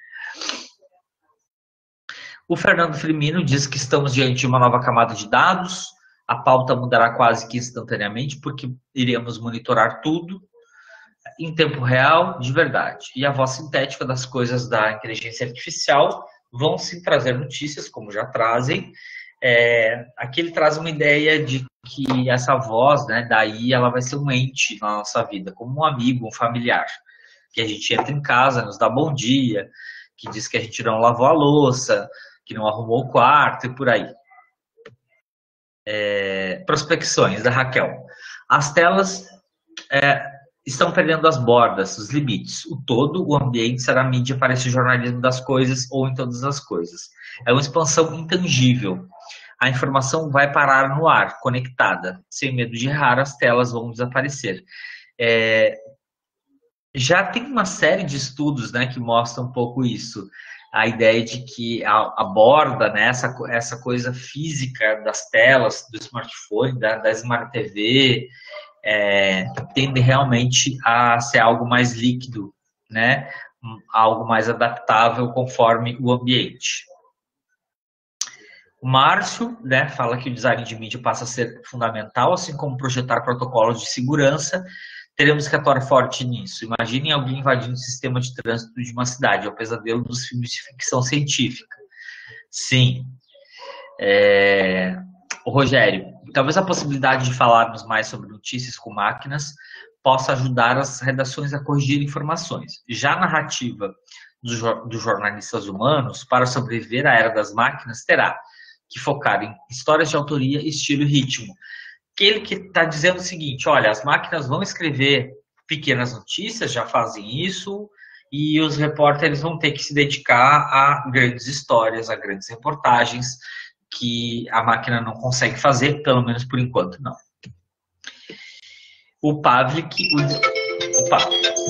O Fernando Firmino diz que estamos diante de uma nova camada de dados, a pauta mudará quase que instantaneamente, porque iremos monitorar tudo em tempo real, de verdade. E a voz sintética das coisas da inteligência artificial vão sim trazer notícias, como já trazem. É, aqui ele traz uma ideia de que essa voz, né, daí ela vai ser um ente na nossa vida, como um amigo, um familiar, que a gente entra em casa, nos dá bom dia, que diz que a gente não lavou a louça, que não arrumou o quarto e por aí. É, prospecções da Raquel. As telas é, estão perdendo as bordas, os limites. O todo, o ambiente será mídia para esse jornalismo das coisas ou em todas as coisas. É uma expansão intangível. A informação vai parar no ar, conectada. Sem medo de errar, as telas vão desaparecer. É, já tem uma série de estudos, né, que mostram um pouco isso. A ideia de que a, a borda, né, essa, essa coisa física das telas, do smartphone, da, da Smart T V, é, tende realmente a ser algo mais líquido, né, algo mais adaptável conforme o ambiente. O Márcio, né, fala que o design de mídia passa a ser fundamental, assim como projetar protocolos de segurança. Teremos que atuar forte nisso. Imaginem alguém invadindo o sistema de trânsito de uma cidade. É o pesadelo dos filmes de ficção científica. Sim. É... O Rogério, talvez a possibilidade de falarmos mais sobre notícias com máquinas possa ajudar as redações a corrigir informações. Já a narrativa dos jornalistas humanos, para sobreviver à era das máquinas, terá que focar em histórias de autoria, estilo e ritmo. Aquele que está dizendo o seguinte, olha, as máquinas vão escrever pequenas notícias, já fazem isso, e os repórteres vão ter que se dedicar a grandes histórias, a grandes reportagens, que a máquina não consegue fazer, pelo menos por enquanto não. O Pavlik, o, opa,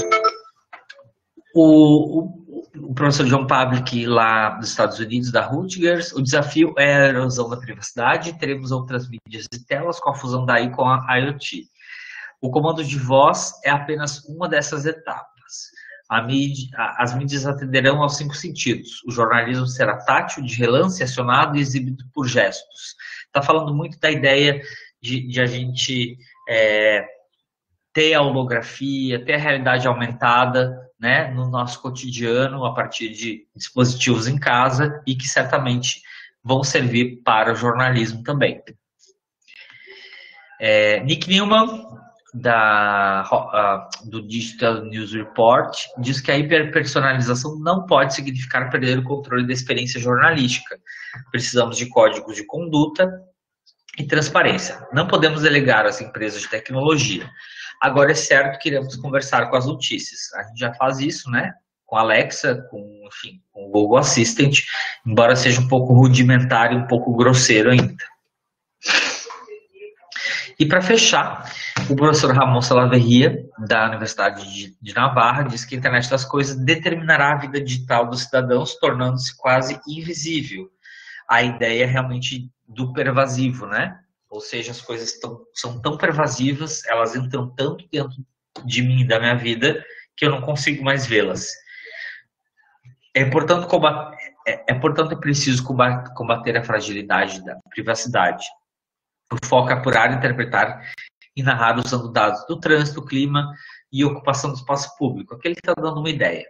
o, o O professor John Pavlik, lá dos Estados Unidos, da Rutgers, o desafio é a erosão da privacidade, teremos outras mídias e telas com a fusão daí com a IoT. O comando de voz é apenas uma dessas etapas. A mídia, as mídias atenderão aos cinco sentidos. O jornalismo será tátil, de relance, acionado e exibido por gestos. Está falando muito da ideia de, de a gente é, ter a holografia, ter a realidade aumentada, né, no nosso cotidiano, a partir de dispositivos em casa e que certamente vão servir para o jornalismo também. É, Nick Newman, da, uh, do Digital News Report, diz que a hiperpersonalização não pode significar perder o controle da experiência jornalística. Precisamos de códigos de conduta e transparência. Não podemos delegar às empresas de tecnologia. Agora é certo que iremos conversar com as notícias. A gente já faz isso, né? Com a Alexa, com, enfim, com o Google Assistant, embora seja um pouco rudimentar e um pouco grosseiro ainda. E para fechar, o professor Ramon Salaverria, da Universidade de, de Navarra, diz que a internet das coisas determinará a vida digital dos cidadãos, tornando-se quase invisível. A ideia é realmente do pervasivo, né? Ou seja, as coisas tão, são tão pervasivas, elas entram tanto dentro de mim, da minha vida, que eu não consigo mais vê-las. É, portanto, combater, é, é, portanto, é preciso combater, combater a fragilidade da privacidade. O foco é apurar, interpretar e narrar usando dados do trânsito, clima e ocupação do espaço público. Aqui ele está dando uma ideia.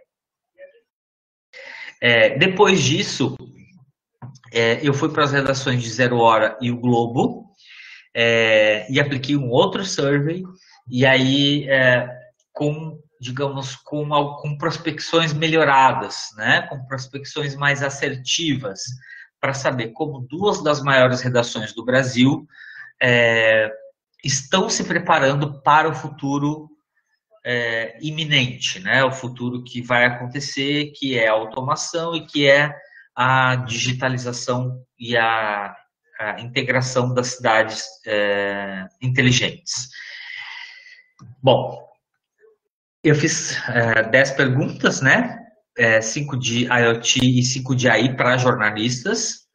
É, depois disso, é, eu fui para as redações de Zero Hora e o Globo, é, e apliquei um outro survey, e aí é, com, digamos, com, com prospecções melhoradas, né, com prospecções mais assertivas, para saber como duas das maiores redações do Brasil é, estão se preparando para o futuro é, iminente, né, o futuro que vai acontecer, que é a automação e que é a digitalização e a, a integração das cidades é, inteligentes. Bom, eu fiz é, dez perguntas, né? É, cinco de IoT e cinco de A I para jornalistas.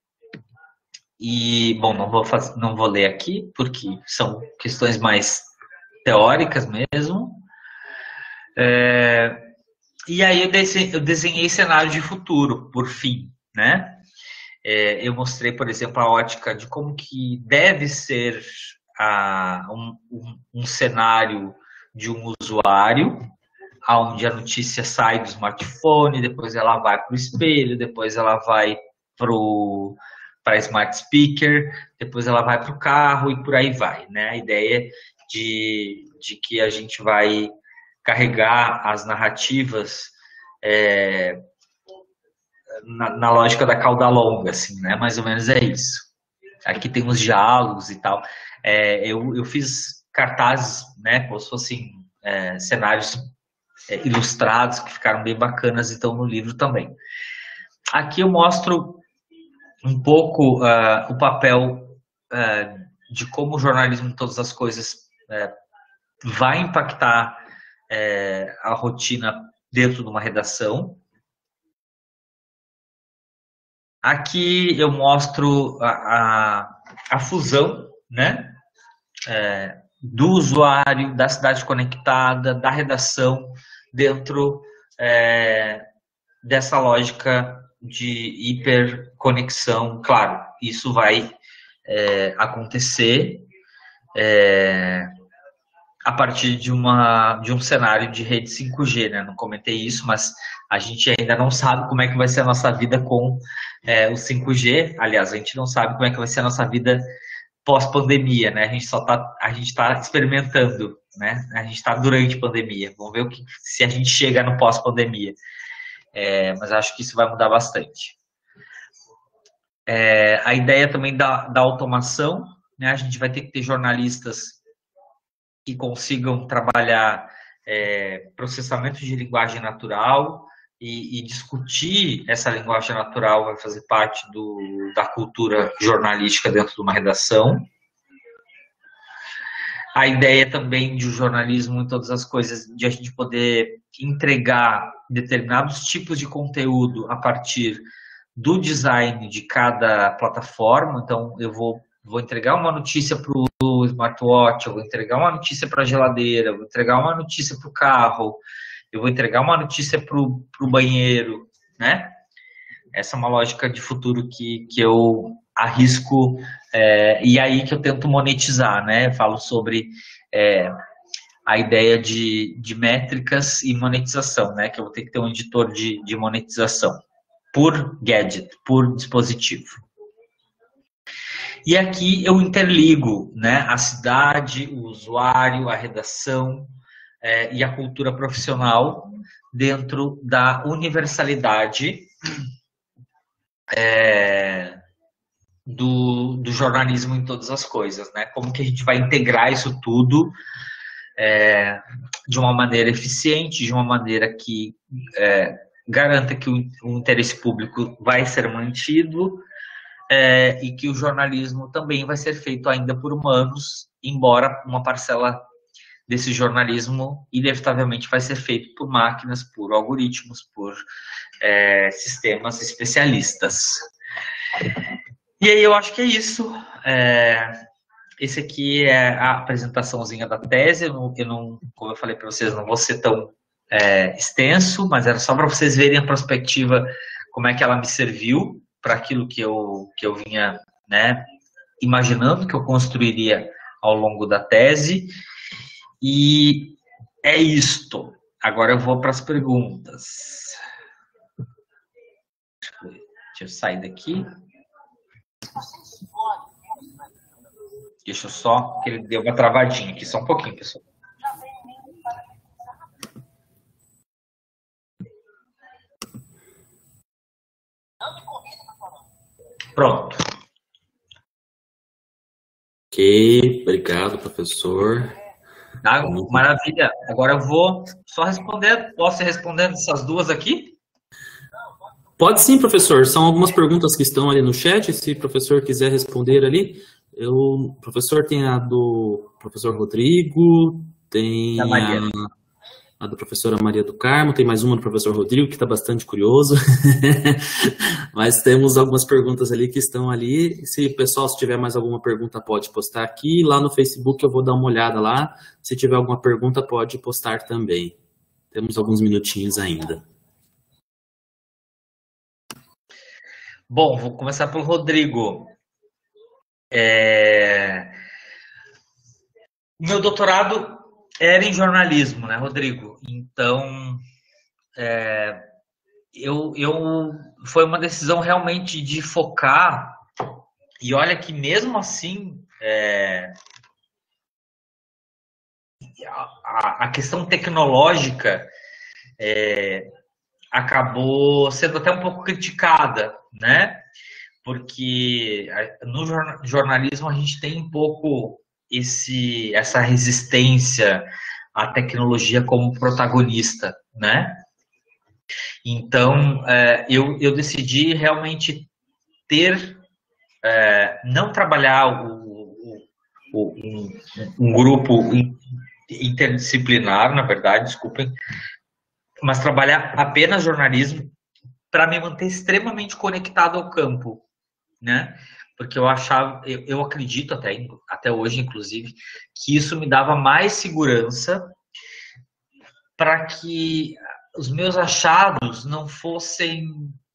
E, bom, não vou, fazer, não vou ler aqui, porque são questões mais teóricas mesmo. É, e aí eu desenhei, eu desenhei cenário de futuro, por fim, né? É, eu mostrei, por exemplo, a ótica de como que deve ser a, um, um, um cenário de um usuário, onde a notícia sai do smartphone, depois ela vai para o espelho, depois ela vai para a smart speaker, depois ela vai para o carro e por aí vai, né? A ideia de, de que a gente vai carregar as narrativas é, na, na lógica da cauda longa, assim, né? Mais ou menos é isso. Aqui tem os diálogos e tal. É, eu, eu fiz cartazes, né? Como se fossem é, cenários é, ilustrados que ficaram bem bacanas e estão no livro também. Aqui eu mostro um pouco uh, o papel uh, de como o jornalismo de todas as coisas uh, vai impactar uh, a rotina dentro de uma redação. Aqui eu mostro a, a, a fusão, né, é, do usuário, da cidade conectada, da redação, dentro é, dessa lógica de hiperconexão. Claro, isso vai é, acontecer é, a partir de, uma, de um cenário de rede cinco G, né? Não comentei isso, mas a gente ainda não sabe como é que vai ser a nossa vida com é, o cinco G. Aliás, a gente não sabe como é que vai ser a nossa vida pós-pandemia, né? A gente só tá, a gente está experimentando, né? A gente está durante a pandemia. Vamos ver o que, se a gente chega no pós-pandemia. É, mas acho que isso vai mudar bastante. É, a ideia também da, da automação, né? A gente vai ter que ter jornalistas que consigam trabalhar é, processamento de linguagem natural e, e discutir essa linguagem natural vai fazer parte do, da cultura jornalística dentro de uma redação. A ideia também de jornalismo em todas as coisas, de a gente poder entregar determinados tipos de conteúdo a partir do design de cada plataforma. Então, eu vou, vou entregar uma notícia para o smartwatch, eu vou entregar uma notícia para a geladeira, eu vou entregar uma notícia para o carro, eu vou entregar uma notícia para o banheiro, né? Essa é uma lógica de futuro que, que eu arrisco, é, e aí que eu tento monetizar, né? Eu falo sobre é, a ideia de, de métricas e monetização, né? Que eu vou ter que ter um editor de, de monetização por gadget, por dispositivo. E aqui eu interligo, né, a cidade, o usuário, a redação é, e a cultura profissional dentro da universalidade é, do, do jornalismo em todas as coisas, né? Como que a gente vai integrar isso tudo é, de uma maneira eficiente, de uma maneira que é, garanta que o, o interesse público vai ser mantido, É, e que o jornalismo também vai ser feito ainda por humanos, embora uma parcela desse jornalismo inevitavelmente vai ser feito por máquinas, por algoritmos, por é, sistemas especialistas. E aí eu acho que é isso. É, esse aqui é a apresentaçãozinha da tese. Eu não, eu não como eu falei para vocês, não vou ser tão é, extenso, mas era só para vocês verem a perspectiva, como é que ela me serviu para aquilo que eu, que eu vinha, né, imaginando que eu construiria ao longo da tese. E é isto. Agora eu vou para as perguntas. Deixa eu sair daqui. Deixa eu só, que ele deu uma travadinha aqui, só um pouquinho, pessoal. Pronto. Ok, obrigado, professor. Ah, maravilha. Agora eu vou só responder. Posso ir respondendo essas duas aqui? Pode sim, professor. São algumas perguntas que estão ali no chat. Se o professor quiser responder ali, eu, o professor tem a do professor Rodrigo, tem a, a da professora Maria do Carmo, tem mais uma do professor Rodrigo, que está bastante curioso. Mas temos algumas perguntas ali que estão ali. Se o pessoal, se tiver mais alguma pergunta, pode postar aqui. Lá no Facebook eu vou dar uma olhada lá. Se tiver alguma pergunta, pode postar também. Temos alguns minutinhos ainda. Bom, vou começar pelo Rodrigo. É... Meu doutorado era em jornalismo, né, Rodrigo? Então, é... eu, eu foi uma decisão realmente de focar. E olha que mesmo assim, é... a, a questão tecnológica é... acabou sendo até um pouco criticada, né? Porque no jornalismo a gente tem um pouco esse, essa resistência à tecnologia como protagonista, né? Então, é, eu, eu decidi realmente ter, é, não trabalhar o, o, o, um, um grupo interdisciplinar, na verdade, desculpem, mas trabalhar apenas jornalismo para me manter extremamente conectado ao campo, né? Porque eu achava, eu, eu acredito até, até hoje, inclusive, que isso me dava mais segurança para que os meus achados não fossem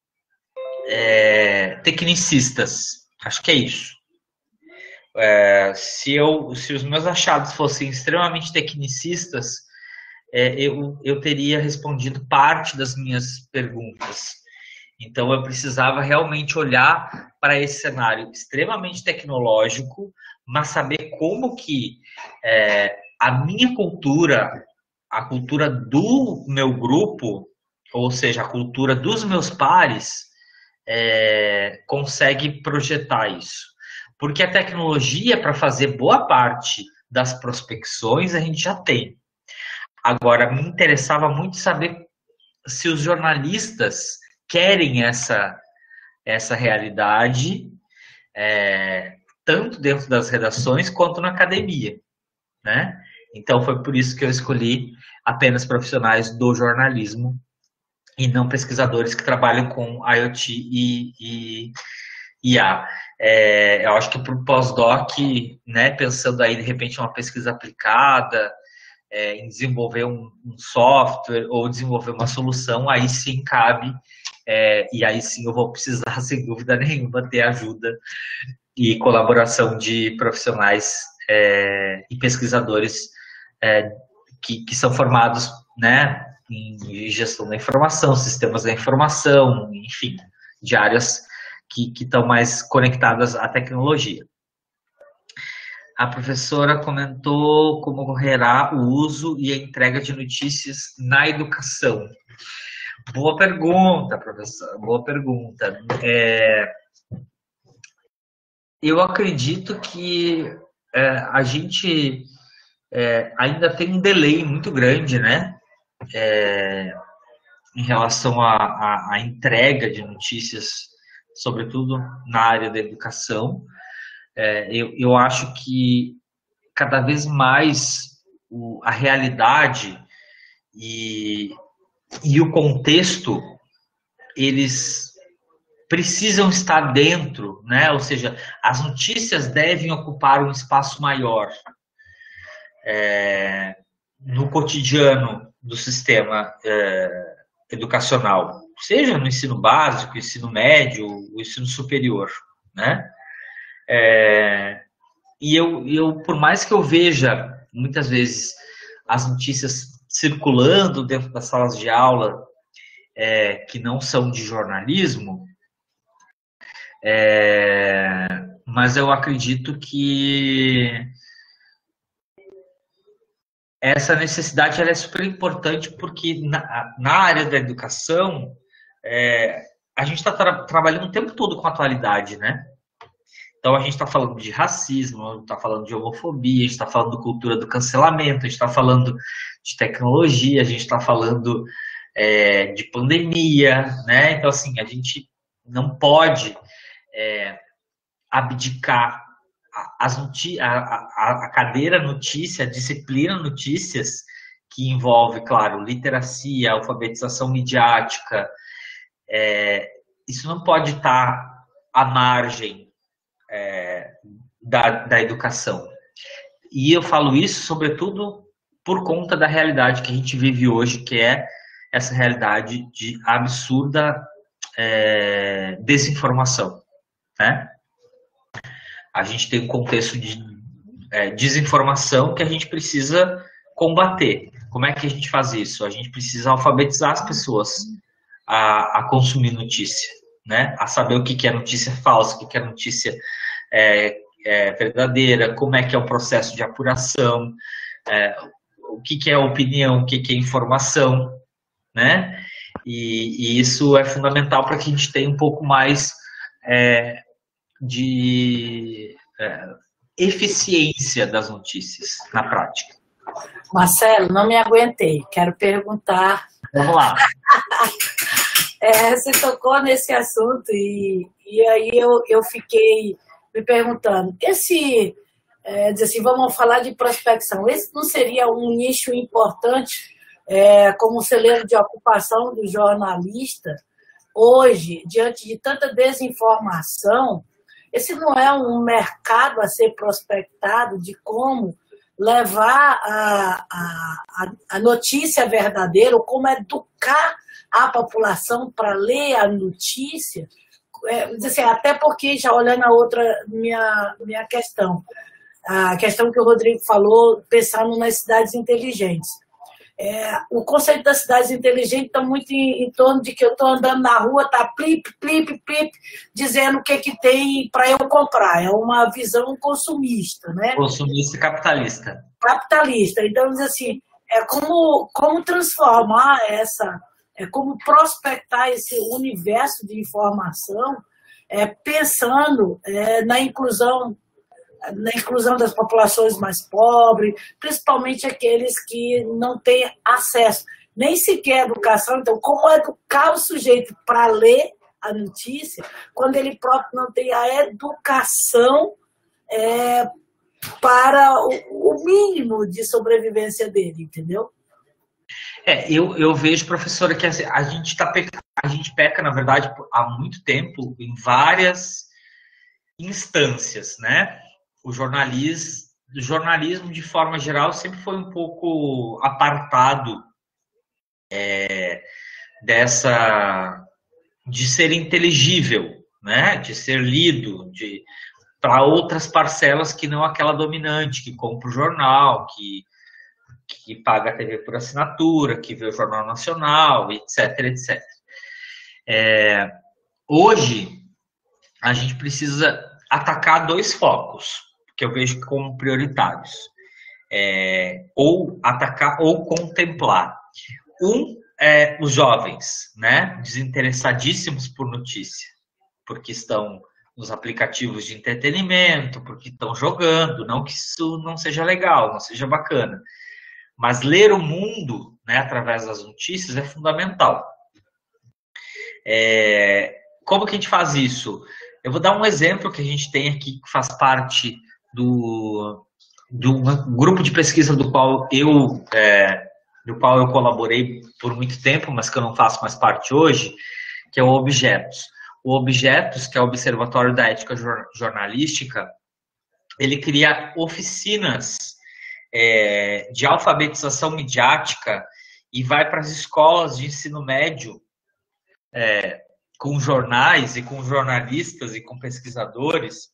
é, tecnicistas. Acho que é isso. É, se, eu, se os meus achados fossem extremamente tecnicistas, é, eu, eu teria respondido parte das minhas perguntas. Então, eu precisava realmente olhar para esse cenário extremamente tecnológico, mas saber como que é, a minha cultura, a cultura do meu grupo, ou seja, a cultura dos meus pares, é, consegue projetar isso. Porque a tecnologia, para fazer boa parte das prospecções, a gente já tem. Agora, me interessava muito saber se os jornalistas querem essa, essa realidade, é, tanto dentro das redações quanto na academia, né? Então, foi por isso que eu escolhi apenas profissionais do jornalismo e não pesquisadores que trabalham com IoT e, e I A. É, eu acho que para o pós-doc, né, pensando aí, de repente, uma pesquisa aplicada, é, em desenvolver um, um software ou desenvolver uma solução, aí sim cabe. É, e aí sim eu vou precisar, sem dúvida nenhuma, ter ajuda e colaboração de profissionais é, e pesquisadores é, que, que são formados, né, em gestão da informação, sistemas da informação, enfim, de áreas que, que estão mais conectadas à tecnologia. A professora comentou como ocorrerá o uso e a entrega de notícias na educação. Boa pergunta, professor. Boa pergunta. É, eu acredito que é, a gente é, ainda tem um delay muito grande, né? É, em relação à entrega de notícias, sobretudo na área da educação. É, eu, eu acho que cada vez mais o, a realidade e, e o contexto, eles precisam estar dentro, né? Ou seja, as notícias devem ocupar um espaço maior é, no cotidiano do sistema é, educacional, seja no ensino básico, ensino médio, o ensino superior, né? É, e eu, eu, por mais que eu veja, muitas vezes, as notícias circulando dentro das salas de aula é, que não são de jornalismo, é, mas eu acredito que essa necessidade ela é super importante porque na, na área da educação é, a gente está tra trabalhando o tempo todo com atualidade, né? Então a gente está falando de racismo, a gente está falando de homofobia, a gente está falando de cultura do cancelamento, a gente está falando de tecnologia, a gente está falando é, de pandemia, né? Então assim, a gente não pode é, abdicar As a, a, a cadeira notícia, a disciplina notícias, que envolve, claro, literacia, alfabetização midiática, é, isso não pode estar à margem é, da, da educação. E eu falo isso, sobretudo, por conta da realidade que a gente vive hoje, que é essa realidade de absurda é, desinformação, né? A gente tem um contexto de é, desinformação que a gente precisa combater. Como é que a gente faz isso? A gente precisa alfabetizar as pessoas a, a consumir notícia, né? A saber o que, que é notícia falsa, o que, que é notícia é, é, verdadeira, como é que é o processo de apuração, é, o que, que é opinião, o que, que é informação, né? E, e isso é fundamental para que a gente tenha um pouco mais é, de é, eficiência das notícias na prática. Marcelo, não me aguentei, quero perguntar. Vamos lá. É, você tocou nesse assunto e, e aí eu, eu fiquei me perguntando, esse, é, dizer assim, vamos falar de prospecção, esse não seria um nicho importante é, como celeiro de ocupação do jornalista hoje, diante de tanta desinformação? Esse não é um mercado a ser prospectado de como levar a, a, a notícia verdadeira, ou como educar a população para ler a notícia? É, assim, até porque, já olhando a outra minha, minha questão, a questão que o Rodrigo falou, pensando nas cidades inteligentes. É, o conceito das cidades inteligentes está muito em, em torno de que eu estou andando na rua, tá plip, plip, plip, dizendo o que, que tem para eu comprar. É uma visão consumista, né? Consumista e capitalista. Capitalista. Então, diz assim, é como, como transformar essa, é como prospectar esse universo de informação, é, pensando é, na inclusão na inclusão das populações mais pobres, principalmente aqueles que não têm acesso, nem sequer à educação. Então, como educar o sujeito para ler a notícia, quando ele próprio não tem a educação é, para o, o mínimo de sobrevivência dele, entendeu? É, eu, eu vejo, professora, que assim, a gente tá peca, a gente peca, na verdade, há muito tempo, em várias instâncias, né? O jornalismo, o jornalismo, de forma geral, sempre foi um pouco apartado é, dessa de ser inteligível, né? De ser lido, de para outras parcelas que não aquela dominante, que compra o jornal, que, que paga a T V por assinatura, que vê o Jornal Nacional, etc, etcétera. É, hoje, a gente precisa atacar dois focos que eu vejo como prioritários. É, ou atacar ou contemplar. Um é os jovens, né, desinteressadíssimos por notícia, porque estão nos aplicativos de entretenimento, porque estão jogando, não que isso não seja legal, não seja bacana, mas ler o mundo, né, através das notícias é fundamental. É, como que a gente faz isso? Eu vou dar um exemplo que a gente tem aqui, que faz parte do, do grupo de pesquisa do qual eu é, do qual eu colaborei por muito tempo, mas que eu não faço mais parte hoje, que é o Objetos. o Objetos, que é o Observatório da Ética Jornalística, ele cria oficinas é, de alfabetização midiática e vai para as escolas de ensino médio é, com jornais e com jornalistas e com pesquisadores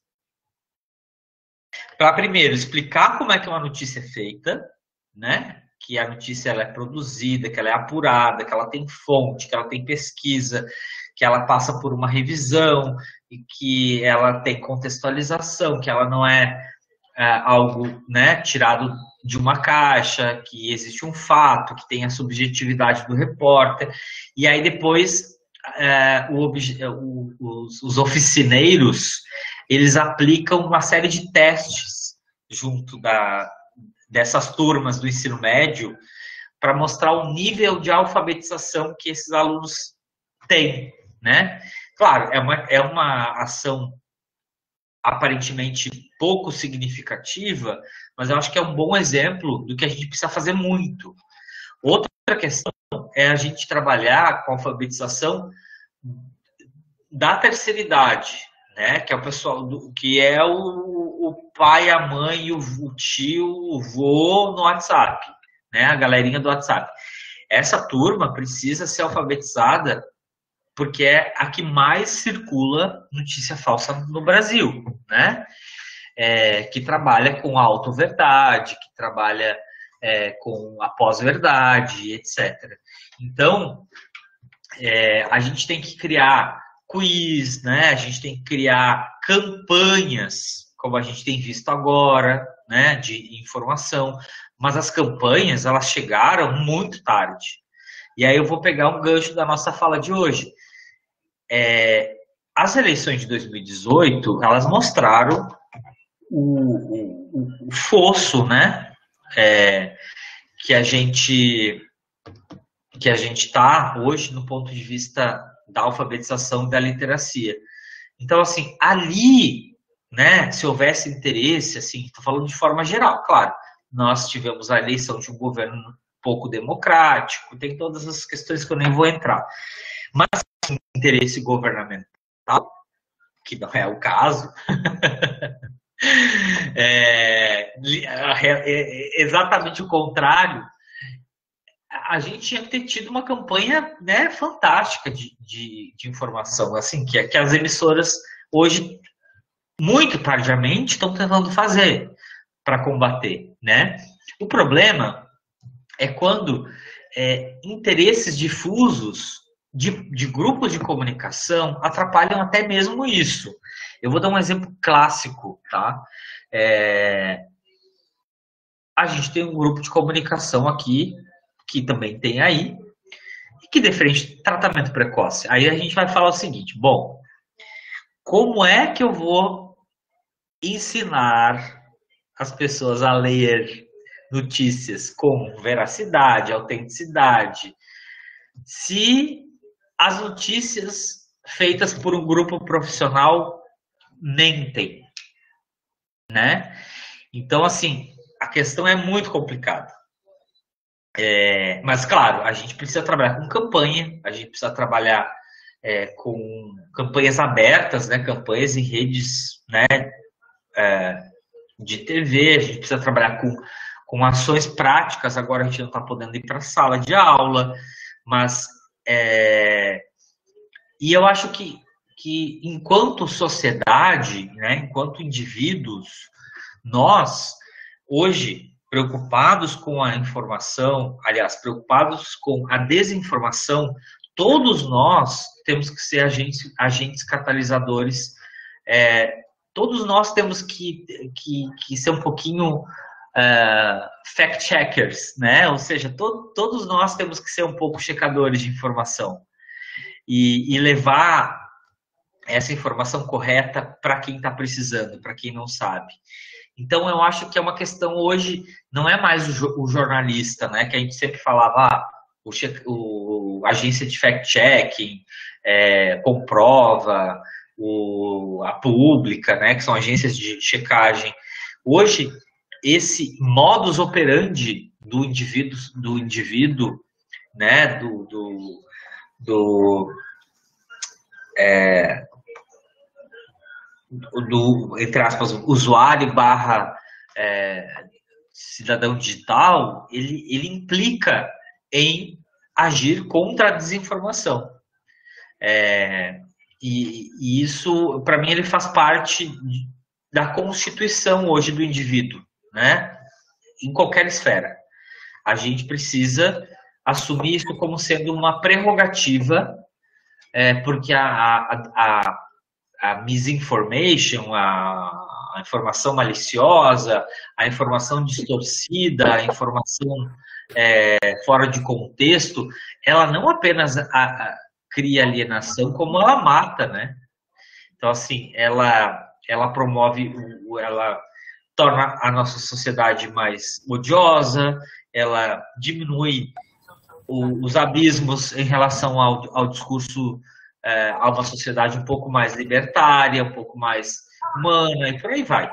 para, primeiro, explicar como é que uma notícia é feita, né? Que a notícia ela é produzida, que ela é apurada, que ela tem fonte, que ela tem pesquisa, que ela passa por uma revisão e que ela tem contextualização, que ela não é, é algo, né, tirado de uma caixa, que existe um fato, que tem a subjetividade do repórter. E aí depois é, o, o, os, os oficineiros, eles aplicam uma série de testes junto da, dessas turmas do ensino médio para mostrar o nível de alfabetização que esses alunos têm, né? Claro, é uma, é uma ação aparentemente pouco significativa, mas eu acho que é um bom exemplo do que a gente precisa fazer muito. Outra questão é a gente trabalhar com a alfabetização da terceira idade, né? Que é o pessoal do, que é o, o pai, a mãe, o, o tio, o vô no WhatsApp, né? A galerinha do WhatsApp. Essa turma precisa ser alfabetizada porque é a que mais circula notícia falsa no Brasil, né? É, que trabalha com a auto-verdade, que trabalha é, com a pós-verdade, etcétera. Então, é, a gente tem que criar quiz, né? A gente tem que criar campanhas, como a gente tem visto agora, né? De informação. Mas as campanhas, elas chegaram muito tarde. E aí eu vou pegar um gancho da nossa fala de hoje. É, as eleições de dois mil e dezoito, elas mostraram o, o, o fosso, né, é, que a gente que a gente está hoje no ponto de vista da alfabetização e da literacia. Então, assim, ali, né, se houvesse interesse, assim, estou falando de forma geral, claro, nós tivemos a eleição de um governo pouco democrático, tem todas as questões que eu nem vou entrar, mas interesse governamental, que não é o caso, é, é exatamente o contrário, a gente tinha que ter tido uma campanha, né, fantástica de, de, de informação, assim, que, que as emissoras hoje, muito tardiamente, estão tentando fazer para combater, né? O problema é quando é, interesses difusos De, de grupos de comunicação atrapalham até mesmo isso. Eu vou dar um exemplo clássico, tá? É, a gente tem um grupo de comunicação aqui, que também tem aí, que defende tratamento precoce. Aí a gente vai falar o seguinte, bom, como é que eu vou ensinar as pessoas a ler notícias com veracidade, autenticidade, se as notícias feitas por um grupo profissional mentem, né? Então, assim, a questão é muito complicada. É, mas, claro, a gente precisa trabalhar com campanha, a gente precisa trabalhar é, com campanhas abertas, né? Campanhas em redes, né? É, de T V, a gente precisa trabalhar com, com ações práticas. Agora a gente não está podendo ir para a sala de aula, mas... É, e eu acho que, que enquanto sociedade, né, enquanto indivíduos, nós, hoje, preocupados com a informação, aliás, preocupados com a desinformação, todos nós temos que ser agentes, agentes catalisadores, é, todos nós temos que, que, que ser um pouquinho... Uh, fact-checkers, né? Ou seja, to todos nós temos que ser um pouco checadores de informação e, e levar essa informação correta para quem está precisando, para quem não sabe. Então, eu acho que é uma questão hoje, não é mais o, jo o jornalista, né? Que a gente sempre falava, ah, o, o a agência de fact-checking é, comprova, o, a pública, né? Que são agências de checagem. Hoje, esse modus operandi do indivíduo, do indivíduo, né, do, do, do, é, do, entre aspas, usuário barra é, cidadão digital, ele, ele implica em agir contra a desinformação. É, e, e isso, para mim, ele faz parte da constituição hoje do indivíduo, né? Em qualquer esfera. A gente precisa assumir isso como sendo uma prerrogativa, é, porque a, a, a, a misinformation, a, a informação maliciosa, a informação distorcida, a informação é, fora de contexto, ela não apenas a, a, cria alienação, como ela mata, né? Então, assim, ela, ela promove, ela torna a nossa sociedade mais odiosa, ela diminui o, os abismos em relação ao, ao discurso, é, a uma sociedade um pouco mais libertária, um pouco mais humana, e por aí vai.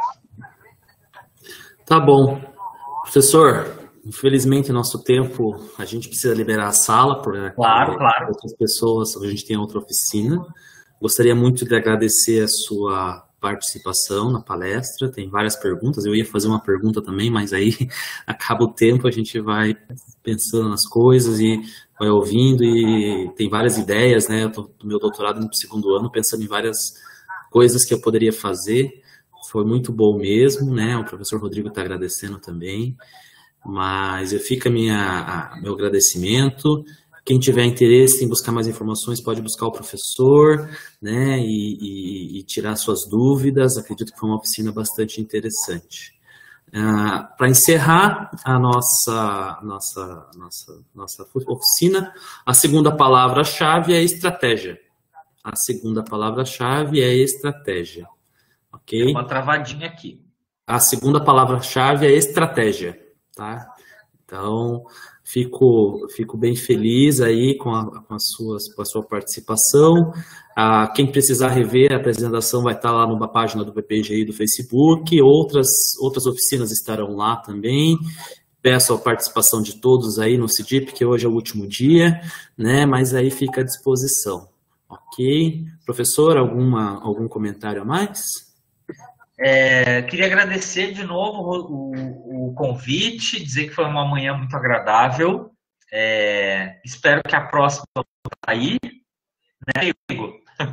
Tá bom. Professor, infelizmente, nosso tempo, a gente precisa liberar a sala, porque claro, claro. outras pessoas, a gente tem outra oficina. Gostaria muito de agradecer a sua participação na palestra, tem várias perguntas, eu ia fazer uma pergunta também, mas aí acaba o tempo, a gente vai pensando nas coisas e vai ouvindo, e tem várias ideias, né? Eu tô no meu doutorado no segundo ano, pensando em várias coisas que eu poderia fazer, foi muito bom mesmo, né? O professor Rodrigo está agradecendo também, mas eu fico a minha, a, meu agradecimento. Quem tiver interesse em buscar mais informações pode buscar o professor, né, e, e, e tirar suas dúvidas. Acredito que foi uma oficina bastante interessante. Uh, Para encerrar a nossa, nossa, nossa, nossa oficina, a segunda palavra-chave é estratégia. A segunda palavra-chave é estratégia. Ok? Tem uma travadinha aqui. A segunda palavra-chave é estratégia, tá? Então, fico, fico bem feliz aí com a, com, as suas, com a sua participação. Ah, quem precisar rever a apresentação vai estar lá na página do P P G I do Facebook. Outras, outras oficinas estarão lá também. Peço a participação de todos aí no C I D I P, que hoje é o último dia, né? Mas aí fica à disposição. Ok? Professor, alguma, algum comentário a mais? É, queria agradecer de novo o, o convite, dizer que foi uma manhã muito agradável. É, espero que a próxima aí, né, Igor?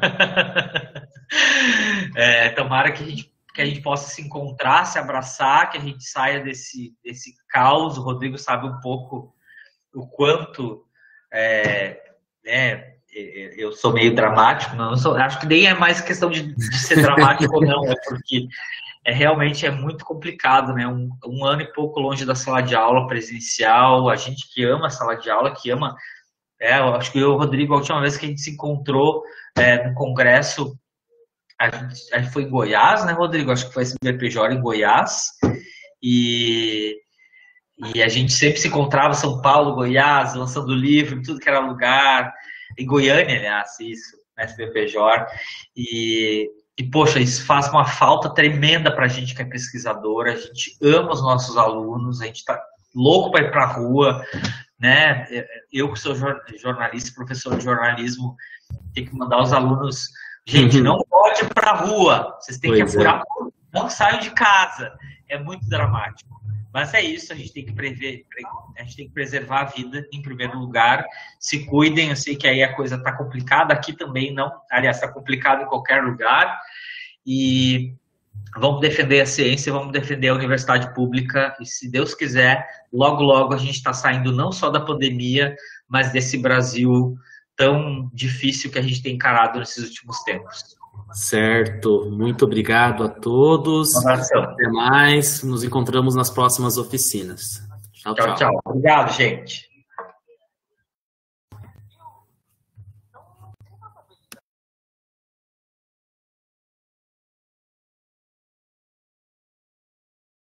É, tomara que a, gente, que a gente possa se encontrar, se abraçar, que a gente saia desse, desse caos. O Rodrigo sabe um pouco o quanto, é, né, eu sou meio dramático, não sou, acho que nem é mais questão de, de ser dramático ou não, é porque é, realmente é muito complicado, né? Um, um ano e pouco longe da sala de aula presencial, a gente que ama a sala de aula, que ama, é, eu acho que eu e o Rodrigo, a última vez que a gente se encontrou é, no congresso, a gente, a gente foi em Goiás, né, Rodrigo? Acho que foi esse B P J em Goiás, e... E a gente sempre se encontrava São Paulo, Goiás, lançando livro, tudo que era lugar. Em Goiânia, aliás, isso, na S B P J. E, e, poxa, isso faz uma falta tremenda para a gente que é pesquisadora. A gente ama os nossos alunos, a gente está louco para ir para a rua, né? Eu que sou jornalista, professor de jornalismo, tenho que mandar os alunos, gente, não pode ir para a rua, vocês têm pois que apurar, é. Não saiam de casa. É muito dramático. Mas é isso, a gente tem que prever, a gente tem que preservar a vida em primeiro lugar. Se cuidem, eu sei que aí a coisa está complicada, aqui também não, aliás, está complicado em qualquer lugar. E vamos defender a ciência, vamos defender a universidade pública. E se Deus quiser, logo, logo a gente está saindo não só da pandemia, mas desse Brasil tão difícil que a gente tem encarado nesses últimos tempos. Certo, muito obrigado a todos. Um abraço. Até mais, nos encontramos nas próximas oficinas. Tchau, tchau. Tchau, tchau. Obrigado, gente.